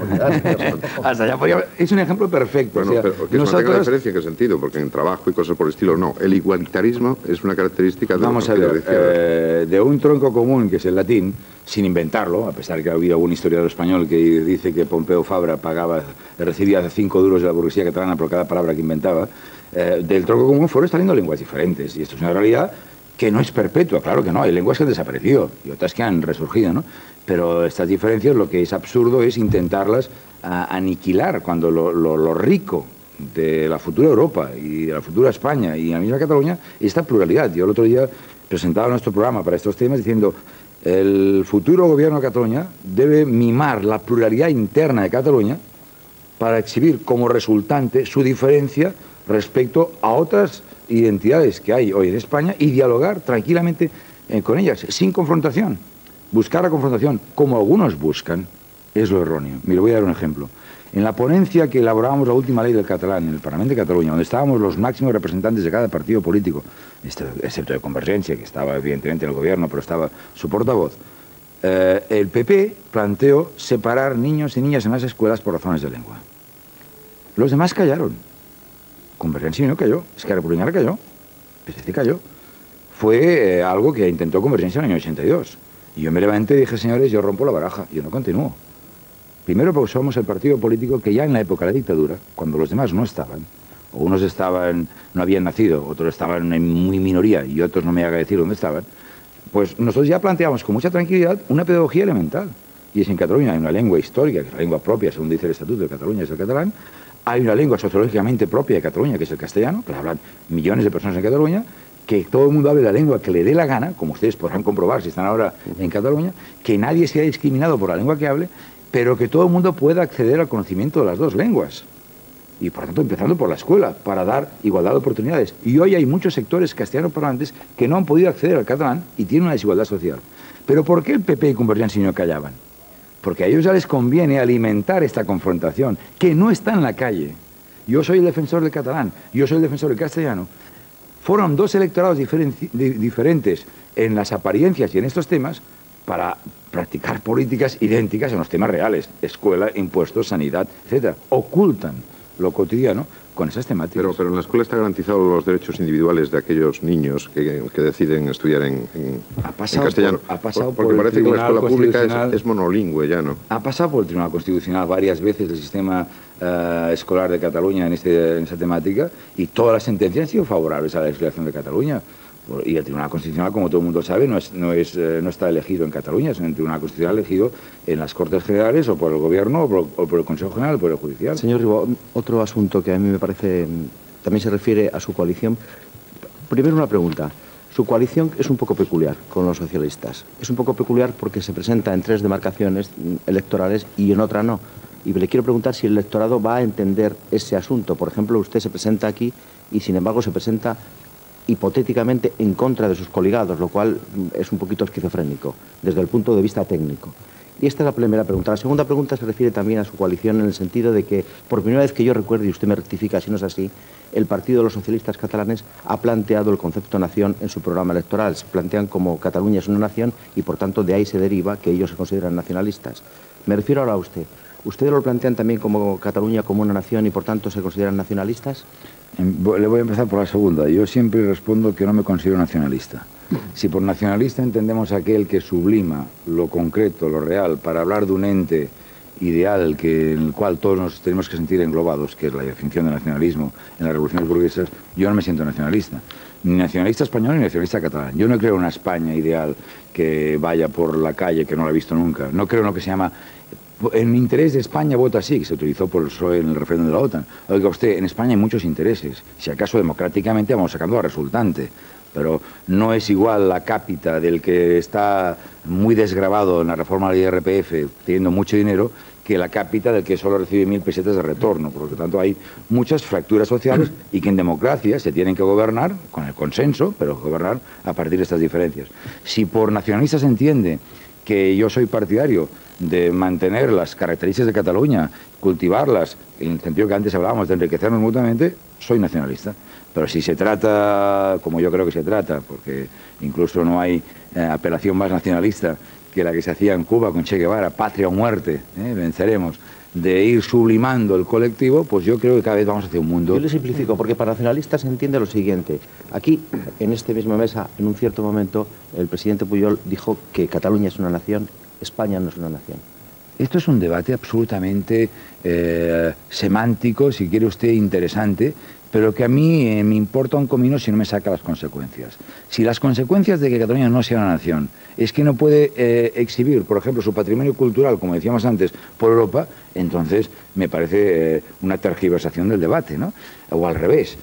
hasta allá podría, es un ejemplo perfecto. Bueno, o sea, pero que nosotros... se la diferencia, ¿en qué sentido? Porque en trabajo y cosas por el estilo, no. El igualitarismo es una característica de Vamos a ver, eh, de un tronco común, que es el latín, sin inventarlo, a pesar que ha habido algún historiador español que dice que Pompeu Fabra pagaba, recibía cinco duros de la burguesía catalana por cada palabra que inventaba, eh, del tronco común fueron saliendo lenguas diferentes. Y esto es una realidad que no es perpetua, claro que no. Hay lenguas que han desaparecido y otras que han resurgido, ¿no? Pero estas diferencias, lo que es absurdo es intentarlas a, aniquilar, cuando lo, lo, lo rico de la futura Europa y de la futura España y la misma Cataluña, esta pluralidad. Yo el otro día presentaba nuestro programa para estos temas diciendo el futuro gobierno de Cataluña debe mimar la pluralidad interna de Cataluña para exhibir como resultante su diferencia respecto a otras identidades que hay hoy en España y dialogar tranquilamente eh, con ellas, sin confrontación. Buscar la confrontación, como algunos buscan, es lo erróneo. Mire, voy a dar un ejemplo. En la ponencia que elaborábamos la última ley del catalán en el Parlamento de Cataluña, donde estábamos los máximos representantes de cada partido político, excepto de Convergencia, que estaba evidentemente en el gobierno, pero estaba su portavoz, eh, el P P planteó separar niños y niñas en las escuelas por razones de lengua. Los demás callaron. Convergencia no cayó, Esquerra Republicana cayó, P S C cayó. Fue eh, algo que intentó Convergencia en el año ochenta y dos. Y yo me levanté y dije, señores, yo rompo la baraja, yo no continúo. Primero porque somos el partido político que ya en la época de la dictadura, cuando los demás no estaban, o unos estaban, no habían nacido, otros estaban en muy minoría y otros no me haga decir dónde estaban, pues nosotros ya planteamos con mucha tranquilidad una pedagogía elemental. Y es en Cataluña hay una lengua histórica, que es la lengua propia, según dice el Estatuto de Cataluña, es el catalán. Hay una lengua sociológicamente propia de Cataluña, que es el castellano, que la hablan millones de personas en Cataluña, que todo el mundo hable la lengua que le dé la gana, como ustedes podrán comprobar si están ahora en Cataluña, que nadie sea discriminado por la lengua que hable, pero que todo el mundo pueda acceder al conocimiento de las dos lenguas. Y por tanto, empezando por la escuela, para dar igualdad de oportunidades. Y hoy hay muchos sectores castellano parlantes que no han podido acceder al catalán y tienen una desigualdad social. Pero ¿por qué el P P y Convergencia no callaban? Porque a ellos ya les conviene alimentar esta confrontación, que no está en la calle. Yo soy el defensor del catalán, yo soy el defensor del castellano. Fueron dos electorados diferen diferentes en las apariencias y en estos temas para practicar políticas idénticas en los temas reales, escuela, impuestos, sanidad, etcétera. Ocultan lo cotidiano con esas temáticas. Pero, pero en la escuela está garantizado los derechos individuales de aquellos niños que, que deciden estudiar en, en, ha pasado en castellano. Por, ha pasado por, porque por parece que la escuela pública es, es monolingüe ya, ¿no? Ha pasado por el Tribunal Constitucional varias veces el sistema uh, escolar de Cataluña en, este, en esta temática y todas las sentencias han sido favorables a la legislación de Cataluña. Y el Tribunal Constitucional, como todo el mundo sabe, no, es, no, es, eh, no está elegido en Cataluña, es un Tribunal Constitucional elegido en las Cortes Generales o por el Gobierno o por, o por el Consejo General o por el Judicial. Señor Ribó, otro asunto que a mí me parece, también se refiere a su coalición. Primero una pregunta. Su coalición es un poco peculiar con los socialistas. Es un poco peculiar porque se presenta en tres demarcaciones electorales y en otra no. Y le quiero preguntar si el electorado va a entender ese asunto. Por ejemplo, usted se presenta aquí y sin embargo se presenta hipotéticamente en contra de sus coligados, lo cual es un poquito esquizofrénico desde el punto de vista técnico. Y esta es la primera pregunta. La segunda pregunta se refiere también a su coalición en el sentido de que, por primera vez que yo recuerde, y usted me rectifica si no es así, el Partido de los Socialistas Catalanes ha planteado el concepto nación en su programa electoral. Se plantean como Cataluña es una nación y, por tanto, de ahí se deriva que ellos se consideran nacionalistas. Me refiero ahora a usted. ¿Ustedes lo plantean también como Cataluña como una nación y, por tanto, se consideran nacionalistas? Le voy a empezar por la segunda. Yo siempre respondo que no me considero nacionalista. Si por nacionalista entendemos aquel que sublima lo concreto, lo real, para hablar de un ente ideal que, en el cual todos nos tenemos que sentir englobados, que es la definición del nacionalismo en las revoluciones burguesas, yo no me siento nacionalista. Ni nacionalista español ni nacionalista catalán. Yo no creo en una España ideal que vaya por la calle, que no la he visto nunca. No creo en lo que se llama... En interés de España vota sí, que se utilizó por el P S O E en el referéndum de la OTAN. Oiga usted, en España hay muchos intereses. Si acaso democráticamente vamos sacando la resultante. Pero no es igual la cápita del que está muy desgravado en la reforma del I R P F, teniendo mucho dinero, que la cápita del que solo recibe mil pesetas de retorno. Por lo tanto, hay muchas fracturas sociales y que en democracia se tienen que gobernar con el consenso, pero gobernar a partir de estas diferencias. Si por nacionalistas se entiende que yo soy partidario de mantener las características de Cataluña, cultivarlas, en el sentido que antes hablábamos de enriquecernos mutuamente, soy nacionalista. Pero si se trata, como yo creo que se trata, porque incluso no hay eh, apelación más nacionalista que la que se hacía en Cuba con Che Guevara, patria o muerte, eh, venceremos, de ir sublimando el colectivo, pues yo creo que cada vez vamos hacia un mundo... Yo le simplifico, porque para nacionalistas se entiende lo siguiente. Aquí, en esta misma mesa, en un cierto momento, el presidente Pujol dijo que Cataluña es una nación, España no es una nación. Esto es un debate absolutamente eh, semántico, si quiere usted, interesante, pero que a mí eh, me importa un comino si no me saca las consecuencias. Si las consecuencias de que Cataluña no sea una nación es que no puede eh, exhibir, por ejemplo, su patrimonio cultural, como decíamos antes, por Europa, entonces me parece eh, una tergiversación del debate, ¿no? O al revés.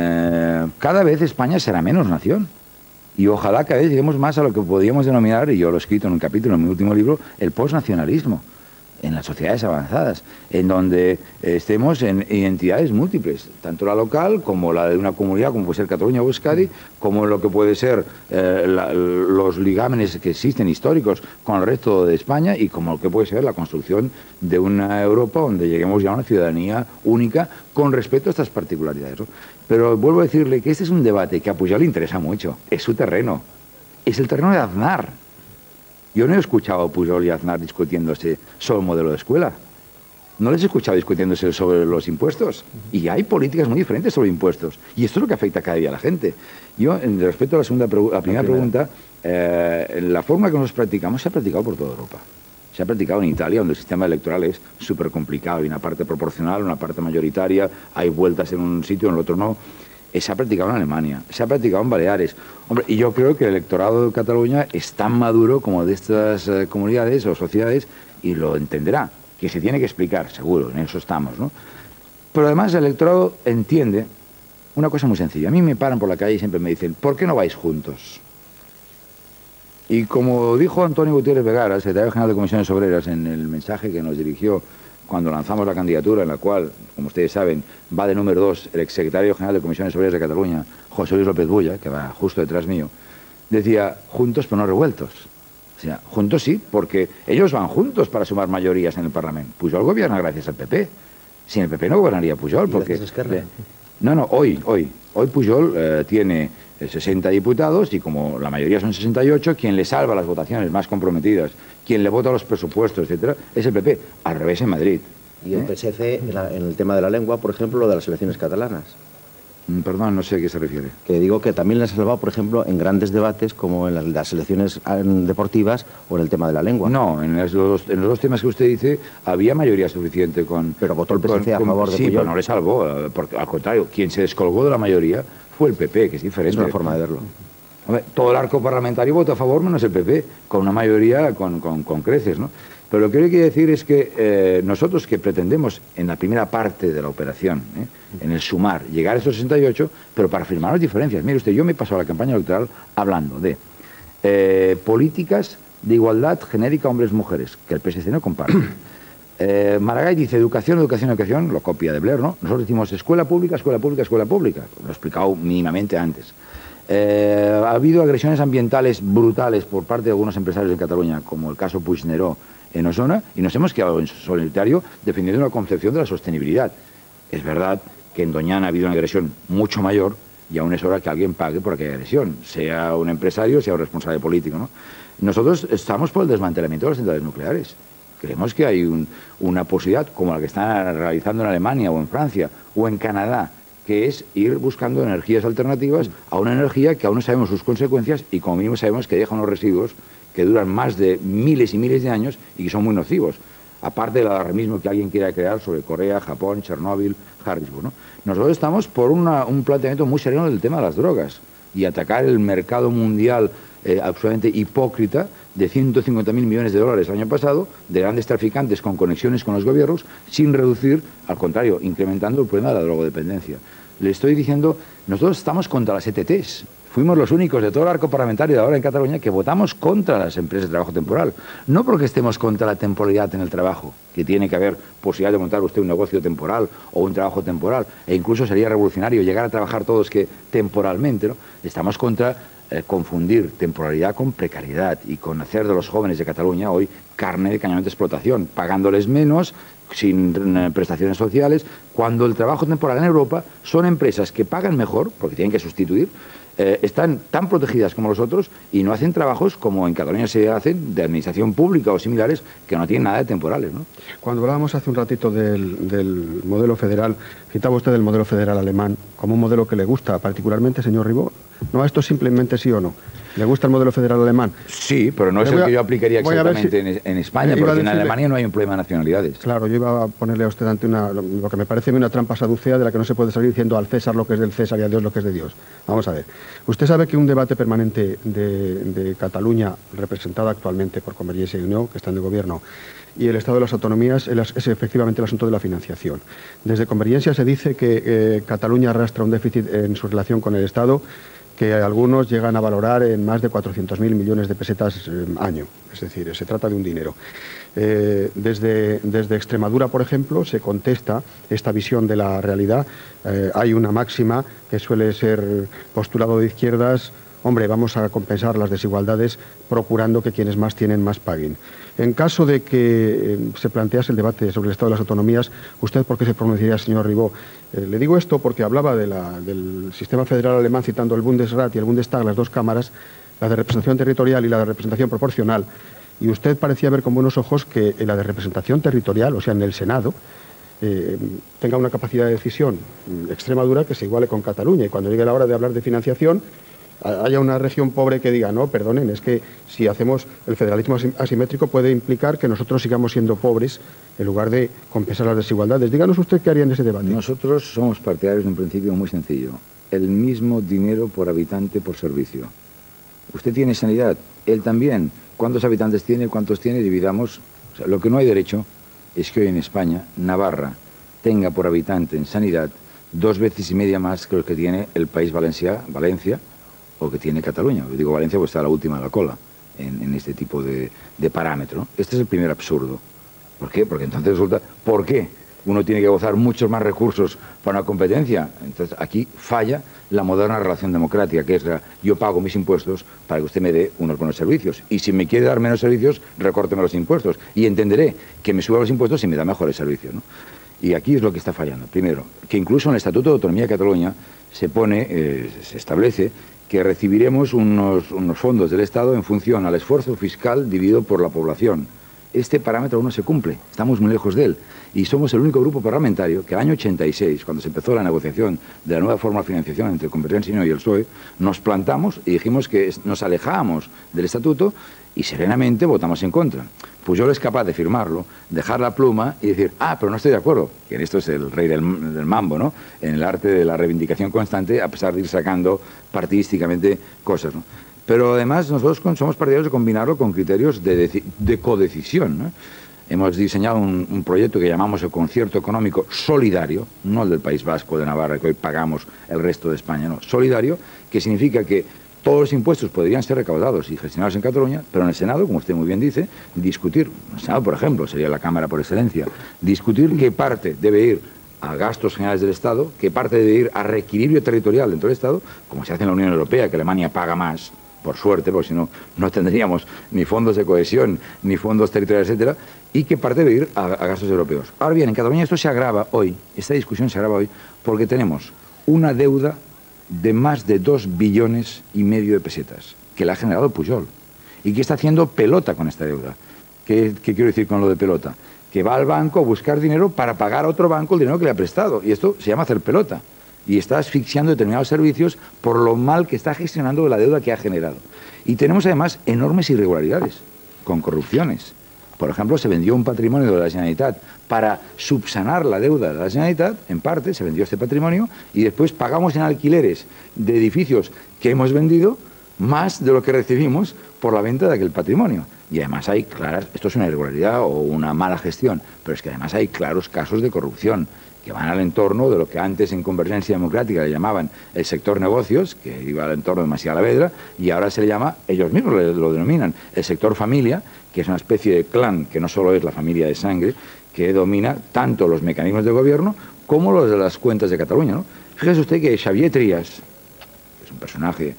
Eh, cada vez España será menos nación. Y ojalá cada vez lleguemos más a lo que podríamos denominar, y yo lo he escrito en un capítulo en mi último libro, el postnacionalismo en las sociedades avanzadas, en donde estemos en identidades múltiples, tanto la local como la de una comunidad, como puede ser Cataluña o Euskadi, como lo que puede ser eh, la, los ligámenes que existen históricos con el resto de España y como lo que puede ser la construcción de una Europa donde lleguemos ya a una ciudadanía única con respecto a estas particularidades, ¿no? Pero vuelvo a decirle que este es un debate que a Pujol le interesa mucho, es su terreno, es el terreno de Aznar. Yo no he escuchado a Pujol y Aznar discutiéndose sobre el modelo de escuela. No les he escuchado discutiéndose sobre los impuestos. Y hay políticas muy diferentes sobre impuestos. Y esto es lo que afecta cada día a la gente. Yo, en respecto a la, segunda, a la primera pregunta, eh, la forma que nosotros practicamos se ha practicado por toda Europa. Se ha practicado en Italia, donde el sistema electoral es súper complicado. Hay una parte proporcional, una parte mayoritaria, hay vueltas en un sitio, en el otro no. Eh, se ha practicado en Alemania, se ha practicado en Baleares. Hombre, y yo creo que el electorado de Cataluña es tan maduro como de estas eh, comunidades o sociedades y lo entenderá, que se tiene que explicar, seguro, en eso estamos, ¿no? Pero además el electorado entiende una cosa muy sencilla. A mí me paran por la calle y siempre me dicen, ¿por qué no vais juntos? Y como dijo Antonio Gutiérrez Vergara, secretario general de Comisiones Obreras, en el mensaje que nos dirigió cuando lanzamos la candidatura, en la cual, como ustedes saben, va de número dos el exsecretario general de Comisiones Obreras de Cataluña, José Luis López Bulla, que va justo detrás mío, decía, juntos pero no revueltos. O sea, juntos sí, porque ellos van juntos para sumar mayorías en el Parlamento. Pujol gobierna gracias al P P. Sin el P P no gobernaría Pujol, porque... No, no, hoy, hoy. Hoy Pujol eh, tiene sesenta diputados y como la mayoría son sesenta y ocho, quien le salva las votaciones más comprometidas, quien le vota los presupuestos, etcétera, es el P P. Al revés en Madrid. Y el P S C, en, la, en el tema de la lengua, por ejemplo, lo de las elecciones catalanas. Perdón, no sé a qué se refiere. Que digo que también le ha salvado, por ejemplo, en grandes debates como en las, las elecciones deportivas o en el tema de la lengua. No, en los, en los dos temas que usted dice había mayoría suficiente con... Pero votó el P S C a favor de Sí, Pujol. pero no le salvó, porque al contrario, quien se descolgó de la mayoría fue el P P, que es diferente. Es una forma de verlo. Hombre, todo el arco parlamentario votó a favor menos el P P, con una mayoría con, con, con creces, ¿no? Pero lo que yo quiero decir es que eh, nosotros que pretendemos en la primera parte de la operación, ¿eh? en el sumar, llegar a esos sesenta y ocho, pero para firmar las diferencias. Mire usted, yo me he pasado la campaña electoral hablando de eh, políticas de igualdad genérica hombres-mujeres, que el P S C no comparte. Eh, Maragall dice educación, educación, educación, lo copia de Blair, ¿no? Nosotros decimos escuela pública, escuela pública, escuela pública. Lo he explicado mínimamente antes. Eh, ha habido agresiones ambientales brutales por parte de algunos empresarios en Cataluña, como el caso Puigneró en Osona, y nos hemos quedado en solitario defendiendo una concepción de la sostenibilidad. Es verdad que en Doñana ha habido una agresión mucho mayor y aún es hora que alguien pague por aquella agresión, sea un empresario, sea un responsable político, ¿no? Nosotros estamos por el desmantelamiento de las centrales nucleares. Creemos que hay un, una posibilidad, como la que están realizando en Alemania o en Francia o en Canadá, que es ir buscando energías alternativas a una energía que aún no sabemos sus consecuencias y como mínimo sabemos que deja unos residuos que duran más de miles y miles de años y que son muy nocivos, aparte del alarmismo que alguien quiera crear sobre Corea, Japón, Chernóbil, Harrisburg, ¿no? Nosotros estamos por una, un planteamiento muy sereno del tema de las drogas y atacar el mercado mundial eh, absolutamente hipócrita de ciento cincuenta mil millones de dólares el año pasado, de grandes traficantes con conexiones con los gobiernos, sin reducir, al contrario, incrementando el problema de la drogodependencia. Le estoy diciendo, nosotros estamos contra las E T Ts. Fuimos los únicos de todo el arco parlamentario de ahora en Cataluña que votamos contra las empresas de trabajo temporal. No porque estemos contra la temporalidad en el trabajo, que tiene que haber posibilidad de montar usted un negocio temporal o un trabajo temporal, e incluso sería revolucionario llegar a trabajar todos que temporalmente, ¿no? Estamos contra eh, confundir temporalidad con precariedad y con hacer de los jóvenes de Cataluña hoy carne de cañón de explotación, pagándoles menos, sin eh, prestaciones sociales, cuando el trabajo temporal en Europa son empresas que pagan mejor, porque tienen que sustituir, Eh, están tan protegidas como los otros y no hacen trabajos como en Cataluña se hacen de administración pública o similares que no tienen nada de temporales, ¿no? Cuando hablábamos hace un ratito del, del modelo federal, citaba usted el modelo federal alemán como un modelo que le gusta particularmente, señor Ribó. No, esto simplemente sí o no. ¿Le gusta el modelo federal alemán? Sí, pero no es el que yo aplicaría exactamente si, en, en España, porque decirle, en Alemania no hay un problema de nacionalidades. Claro, yo iba a ponerle a usted ante una, lo, lo que me parece una trampa saducea de la que no se puede salir diciendo al César lo que es del César y a Dios lo que es de Dios. Vamos a ver. Usted sabe que un debate permanente de, de Cataluña, representada actualmente por Convergencia y Unió, que está en el gobierno, y el Estado de las Autonomías es, es efectivamente el asunto de la financiación. Desde Convergencia se dice que eh, Cataluña arrastra un déficit en su relación con el Estado que algunos llegan a valorar en más de cuatrocientos mil millones de pesetas eh, año. Es decir, se trata de un dinero. Eh, desde, desde Extremadura, por ejemplo, se contesta esta visión de la realidad. Eh, hay una máxima que suele ser postulado de izquierdas: hombre, vamos a compensar las desigualdades procurando que quienes más tienen más paguen. En caso de que eh, se plantease el debate sobre el Estado de las Autonomías, ¿usted por qué se pronunciaría, señor Ribó? Eh, le digo esto porque hablaba de la, del sistema federal alemán citando el Bundesrat y el Bundestag, las dos cámaras, la de representación territorial y la de representación proporcional, y usted parecía ver con buenos ojos que la de representación territorial, o sea, en el Senado, eh, tenga una capacidad de decisión Extremadura que se iguale con Cataluña, y cuando llegue la hora de hablar de financiación, haya una región pobre que diga, no, perdonen, es que si hacemos el federalismo asimétrico puede implicar que nosotros sigamos siendo pobres en lugar de compensar las desigualdades. Díganos usted qué haría en ese debate. Nosotros somos partidarios de un principio muy sencillo. El mismo dinero por habitante por servicio. Usted tiene sanidad, él también. ¿Cuántos habitantes tiene? ¿Cuántos tiene? Dividamos. O sea, lo que no hay derecho es que hoy en España, Navarra tenga por habitante en sanidad dos veces y media más que lo que tiene el país Valencia, Valencia o que tiene Cataluña. Yo digo Valencia porque está la última de la cola en, en este tipo de, de parámetro. Este es el primer absurdo. ¿Por qué? Porque entonces resulta, ¿por qué uno tiene que gozar muchos más recursos para una competencia? Entonces aquí falla la moderna relación democrática, que es la, yo pago mis impuestos para que usted me dé unos buenos servicios. Y si me quiere dar menos servicios, recórteme los impuestos. Y entenderé que me suba los impuestos si me da mejores servicios, ¿no? Y aquí es lo que está fallando. Primero, que incluso en el Estatuto de Autonomía de Cataluña se pone, eh, se establece que recibiremos unos, unos fondos del Estado en función al esfuerzo fiscal dividido por la población. Este parámetro aún no se cumple, estamos muy lejos de él. Y somos el único grupo parlamentario que el año ochenta y seis, cuando se empezó la negociación de la nueva forma de financiación entre Convergencia y Unió y el P S O E, nos plantamos y dijimos que nos alejábamos del Estatuto y serenamente votamos en contra. Pues yo era capaz de firmarlo, dejar la pluma y decir, ah, pero no estoy de acuerdo, que en esto es el rey del, del mambo, ¿no? En el arte de la reivindicación constante, a pesar de ir sacando partidísticamente cosas, ¿no? Pero además nosotros somos partidarios de combinarlo con criterios de, de codecisión, ¿no? Hemos diseñado un, un proyecto que llamamos el concierto económico solidario, no el del País Vasco, de Navarra, que hoy pagamos el resto de España, no, solidario, que significa que todos los impuestos podrían ser recaudados y gestionados en Cataluña, pero en el Senado, como usted muy bien dice, discutir, el Senado, por ejemplo, sería la Cámara por excelencia, discutir qué parte debe ir a gastos generales del Estado, qué parte debe ir a reequilibrio territorial dentro del Estado, como se hace en la Unión Europea, que Alemania paga más, por suerte, porque si no, no tendríamos ni fondos de cohesión, ni fondos territoriales, etcétera, y qué parte debe ir a, a gastos europeos. Ahora bien, en Cataluña esto se agrava hoy, esta discusión se agrava hoy, porque tenemos una deuda de más de dos billones y medio de pesetas, que la ha generado Pujol, y que está haciendo pelota con esta deuda. ¿Qué, qué quiero decir con lo de pelota? Que va al banco a buscar dinero para pagar a otro banco el dinero que le ha prestado, y esto se llama hacer pelota. Y está asfixiando determinados servicios por lo mal que está gestionando la deuda que ha generado. Y tenemos además enormes irregularidades, con corrupciones. Por ejemplo, se vendió un patrimonio de la Generalitat para subsanar la deuda de la Generalitat, en parte se vendió este patrimonio, y después pagamos en alquileres de edificios que hemos vendido más de lo que recibimos por la venta de aquel patrimonio. Y además hay claras, esto es una irregularidad o una mala gestión, pero es que además hay claros casos de corrupción que van al entorno de lo que antes en Convergencia Democrática le llamaban el sector negocios, que iba al entorno de Masía Alavedra, y ahora se le llama, ellos mismos lo denominan, el sector familia, que es una especie de clan, que no solo es la familia de sangre, que domina tanto los mecanismos de gobierno como los de las cuentas de Cataluña, ¿no? Fíjese usted que Xavier Trias, que es un personaje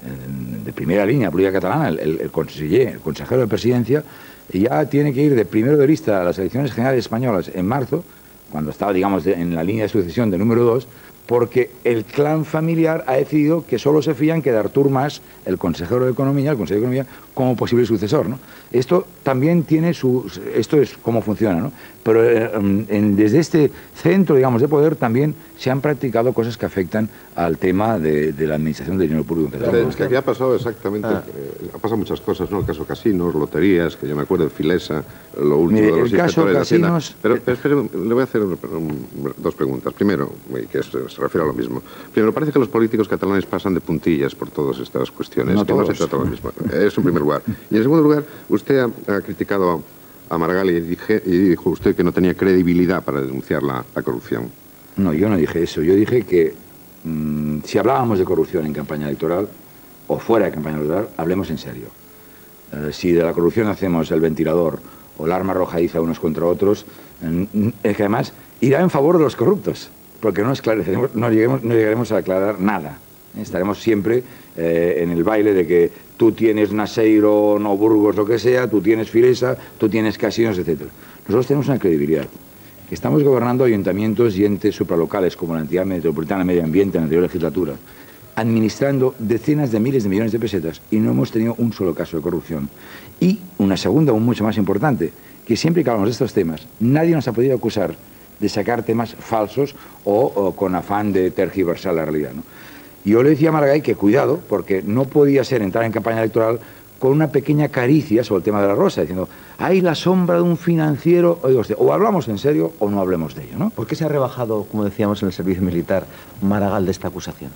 de primera línea política catalana, el, el, el conseller, el consejero de presidencia, ya tiene que ir de primero de lista a las elecciones generales españolas en marzo, cuando estaba, digamos, de, en la línea de sucesión de número dos, porque el clan familiar ha decidido que solo se fían que de Artur Mas, el consejero de Economía, el consejero de Economía, como posible sucesor, ¿no? Esto también tiene su... Esto es cómo funciona, ¿no? Pero eh, en, desde este centro, digamos, de poder también se han practicado cosas que afectan al tema de, de la administración del dinero público en Cataluña. Es que aquí ha pasado exactamente... Ah. Eh, ha pasado muchas cosas, ¿no? El caso casinos, loterías, que yo me acuerdo de Filesa, lo último Mire, de los el caso casinos... Pero, pero espere, le voy a hacer un, un, dos preguntas. Primero, que es, se refiere a lo mismo. Primero, parece que los políticos catalanes pasan de puntillas por todas estas cuestiones. No que todos. no se trata lo mismo. Eso en primer lugar. Y en segundo lugar, usted ha, ha criticado a Maragall y, dije, y dijo usted que no tenía credibilidad para denunciar la, la corrupción. No, yo no dije eso. Yo dije que mmm, si hablábamos de corrupción en campaña electoral o fuera de campaña electoral, hablemos en serio. Eh, si de la corrupción hacemos el ventilador o el arma arrojadiza unos contra otros, eh, es que además irá en favor de los corruptos, porque no, esclareceremos, no, lleguemos, no llegaremos a aclarar nada. Estaremos siempre eh, en el baile de que tú tienes Naseiro, no Burgos, lo que sea, tú tienes Filesa, tú tienes casinos, etcétera. Nosotros tenemos una credibilidad. Estamos gobernando ayuntamientos y entes supralocales como la entidad metropolitana de medio ambiente en la anterior legislatura, administrando decenas de miles de millones de pesetas y no hemos tenido un solo caso de corrupción. Y una segunda, aún mucho más importante, que siempre que hablamos de estos temas, nadie nos ha podido acusar de sacar temas falsos o, o con afán de tergiversar la realidad, ¿no? Y yo le decía a Maragall que cuidado, porque no podía ser entrar en campaña electoral con una pequeña caricia sobre el tema de la Rosa, diciendo, hay la sombra de un financiero, oiga usted, o hablamos en serio o no hablemos de ello, ¿no? ¿Por qué se ha rebajado, como decíamos en el servicio militar, Maragall de esta acusación?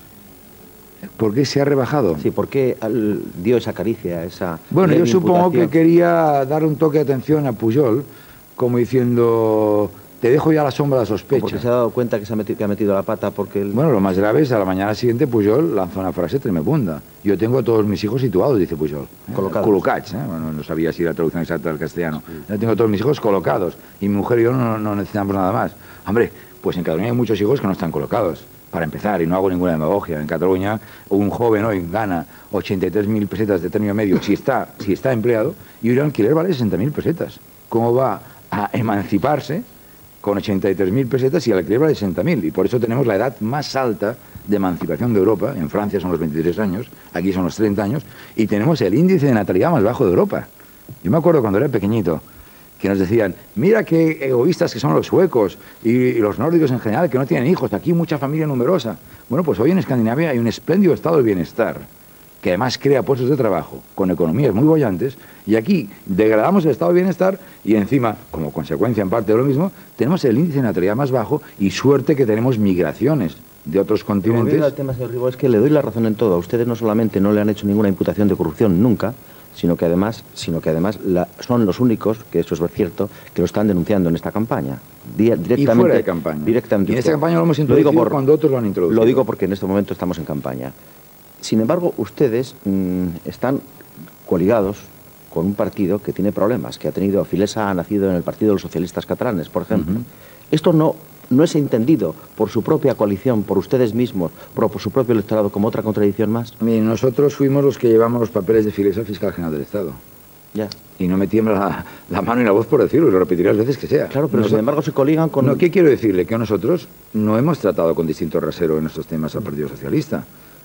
¿Por qué se ha rebajado? Sí, ¿por qué al- dio esa caricia, esa... Bueno, yo leve supongo que imputación? quería dar un toque de atención a Pujol, como diciendo, te dejo ya la sombra de la ¿O sospecha. porque se ha dado cuenta que, se ha metido, que ha metido la pata porque... El... Bueno, lo más grave es a la mañana siguiente Pujol lanza una frase tremenda. Yo tengo a todos mis hijos situados, dice Pujol. ¿eh? Colocados. Colocats, ¿eh? Bueno, no sabía si era la traducción exacta del castellano. Yo tengo a todos mis hijos colocados y mi mujer y yo no, no necesitamos nada más. Hombre, pues en Cataluña hay muchos hijos que no están colocados. Para empezar, y no hago ninguna demagogia, en Cataluña un joven hoy gana ochenta y tres mil pesetas de término medio si está, si está empleado, y hoy el alquiler vale sesenta mil pesetas. ¿Cómo va a emanciparse con ochenta y tres mil pesetas y el alquiler vale sesenta mil? Y por eso tenemos la edad más alta de emancipación de Europa. En Francia son los veintitrés años, aquí son los treinta años, y tenemos el índice de natalidad más bajo de Europa. Yo me acuerdo cuando era pequeñito, que nos decían, mira qué egoístas que son los suecos y, y los nórdicos en general, que no tienen hijos, aquí mucha familia numerosa. Bueno, pues hoy en Escandinavia hay un espléndido estado de bienestar, que además crea puestos de trabajo, con economías muy bollantes, y aquí degradamos el estado de bienestar y encima, como consecuencia en parte de lo mismo, tenemos el índice de natalidad más bajo y suerte que tenemos migraciones de otros continentes. Volviendo al tema, señor Ribó, es que le doy la razón en todo. A ustedes no solamente no le han hecho ninguna imputación de corrupción nunca, sino que además, sino que además la, son los únicos, que eso es cierto, que lo están denunciando en esta campaña. Di directamente, y fuera de campaña. Directamente Y en esta usted. campaña lo hemos Lo introducido digo por, cuando otros lo han introducido. Lo digo porque en este momento estamos en campaña. Sin embargo, ustedes mmm, están coligados con un partido que tiene problemas, que ha tenido, Filesa ha nacido en el Partido de los Socialistas Catalanes, por ejemplo. Uh-huh. Esto no... ¿No es entendido por su propia coalición, por ustedes mismos, por, por su propio electorado como otra contradicción más? Mire, nosotros fuimos los que llevamos los papeles de Filesa al fiscal general del Estado. Ya. Y no me tiembla la, la mano y la voz por decirlo, y lo repetiré las veces que sea. Claro, pero nosotros, sin embargo se coligan con... No, ¿qué quiero decirle? Que nosotros no hemos tratado con distinto rasero en estos temas al Partido Socialista.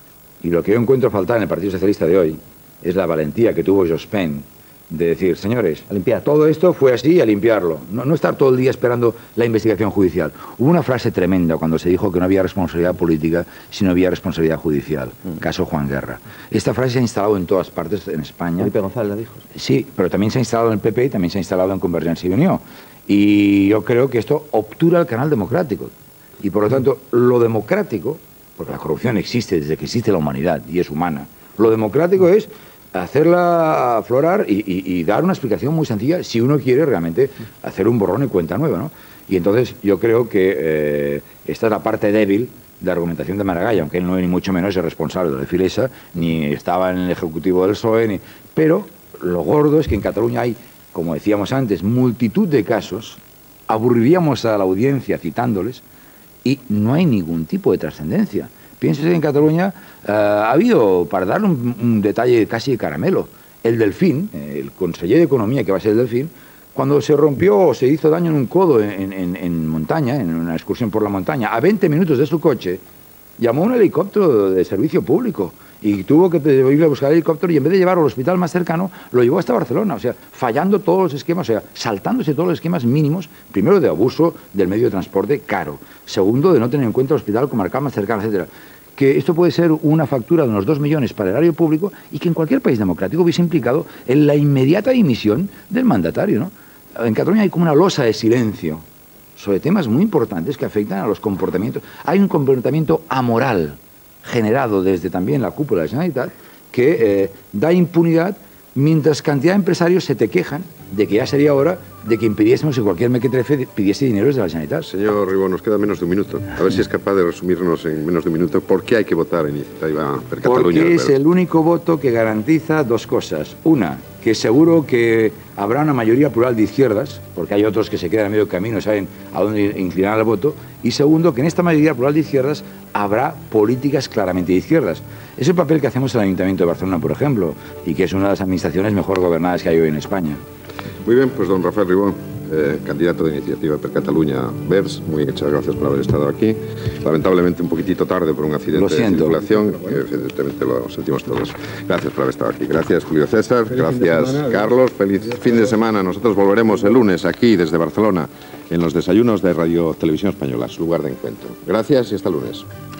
Y lo que yo encuentro faltar en el Partido Socialista de hoy es la valentía que tuvo Jospin de decir, señores, a limpiar. Todo esto fue así, a limpiarlo. No, no estar todo el día esperando la investigación judicial. Hubo una frase tremenda cuando se dijo que no había responsabilidad política, sino había responsabilidad judicial. Mm. Caso Juan Guerra. Esta frase se ha instalado en todas partes en España. Felipe González la dijo. Sí, pero también se ha instalado en el P P y también se ha instalado en Convergencia y Unió. Y yo creo que esto obtura el canal democrático. Y por lo tanto, lo democrático, porque la corrupción existe desde que existe la humanidad y es humana, lo democrático es hacerla aflorar y, y, y dar una explicación muy sencilla si uno quiere realmente hacer un borrón y cuenta nueva, ¿no? Y entonces yo creo que eh, esta es la parte débil de la argumentación de Maragall, aunque él no es ni mucho menos el responsable de Filesa, ni estaba en el ejecutivo del P S O E, ni... pero lo gordo es que en Cataluña hay, como decíamos antes, multitud de casos, aburriríamos a la audiencia citándoles y no hay ningún tipo de trascendencia. Piénsese que en Cataluña uh, ha habido, para darle un, un detalle casi de caramelo, el Delfín, el conseller de Economía que va a ser el Delfín, cuando se rompió o se hizo daño en un codo en, en, en montaña, en una excursión por la montaña, a veinte minutos de su coche, llamó a un helicóptero de servicio público y tuvo que ir a buscar el helicóptero y en vez de llevarlo al hospital más cercano, lo llevó hasta Barcelona, o sea, fallando todos los esquemas, o sea, saltándose todos los esquemas mínimos, primero de abuso del medio de transporte caro, segundo de no tener en cuenta el hospital comarcal más cercano, etcétera. Que esto puede ser una factura de unos dos millones para el erario público y que en cualquier país democrático hubiese implicado en la inmediata dimisión del mandatario, ¿no? En Cataluña hay como una losa de silencio sobre temas muy importantes que afectan a los comportamientos. Hay un comportamiento amoral generado desde también la cúpula de la Generalitat que eh, da impunidad mientras cantidad de empresarios se te quejan de que ya sería hora de que impidiésemos que cualquier mequetrefe pidiese dinero desde la Generalitat. Señor Ribó, nos queda menos de un minuto. A ver si es capaz de resumirnos en menos de un minuto por qué hay que votar en Iniciativa per Catalunya. Porque es el único voto que garantiza dos cosas. Una, que seguro que habrá una mayoría plural de izquierdas, porque hay otros que se quedan a medio camino y saben a dónde inclinar el voto. Y segundo, que en esta mayoría plural de izquierdas habrá políticas claramente de izquierdas. Es el papel que hacemos en el Ayuntamiento de Barcelona, por ejemplo, y que es una de las administraciones mejor gobernadas que hay hoy en España. Muy bien, pues don Rafael Ribó, eh, candidato de Iniciativa per Catalunya Verds, muy muchas gracias por haber estado aquí. Lamentablemente un poquitito tarde por un accidente de circulación, que evidentemente lo sentimos todos. Gracias por haber estado aquí. Gracias Julio César, feliz gracias semana, Carlos, feliz fin de semana. Nosotros volveremos el lunes aquí desde Barcelona en los desayunos de Radio Televisión Española, su lugar de encuentro. Gracias y hasta el lunes.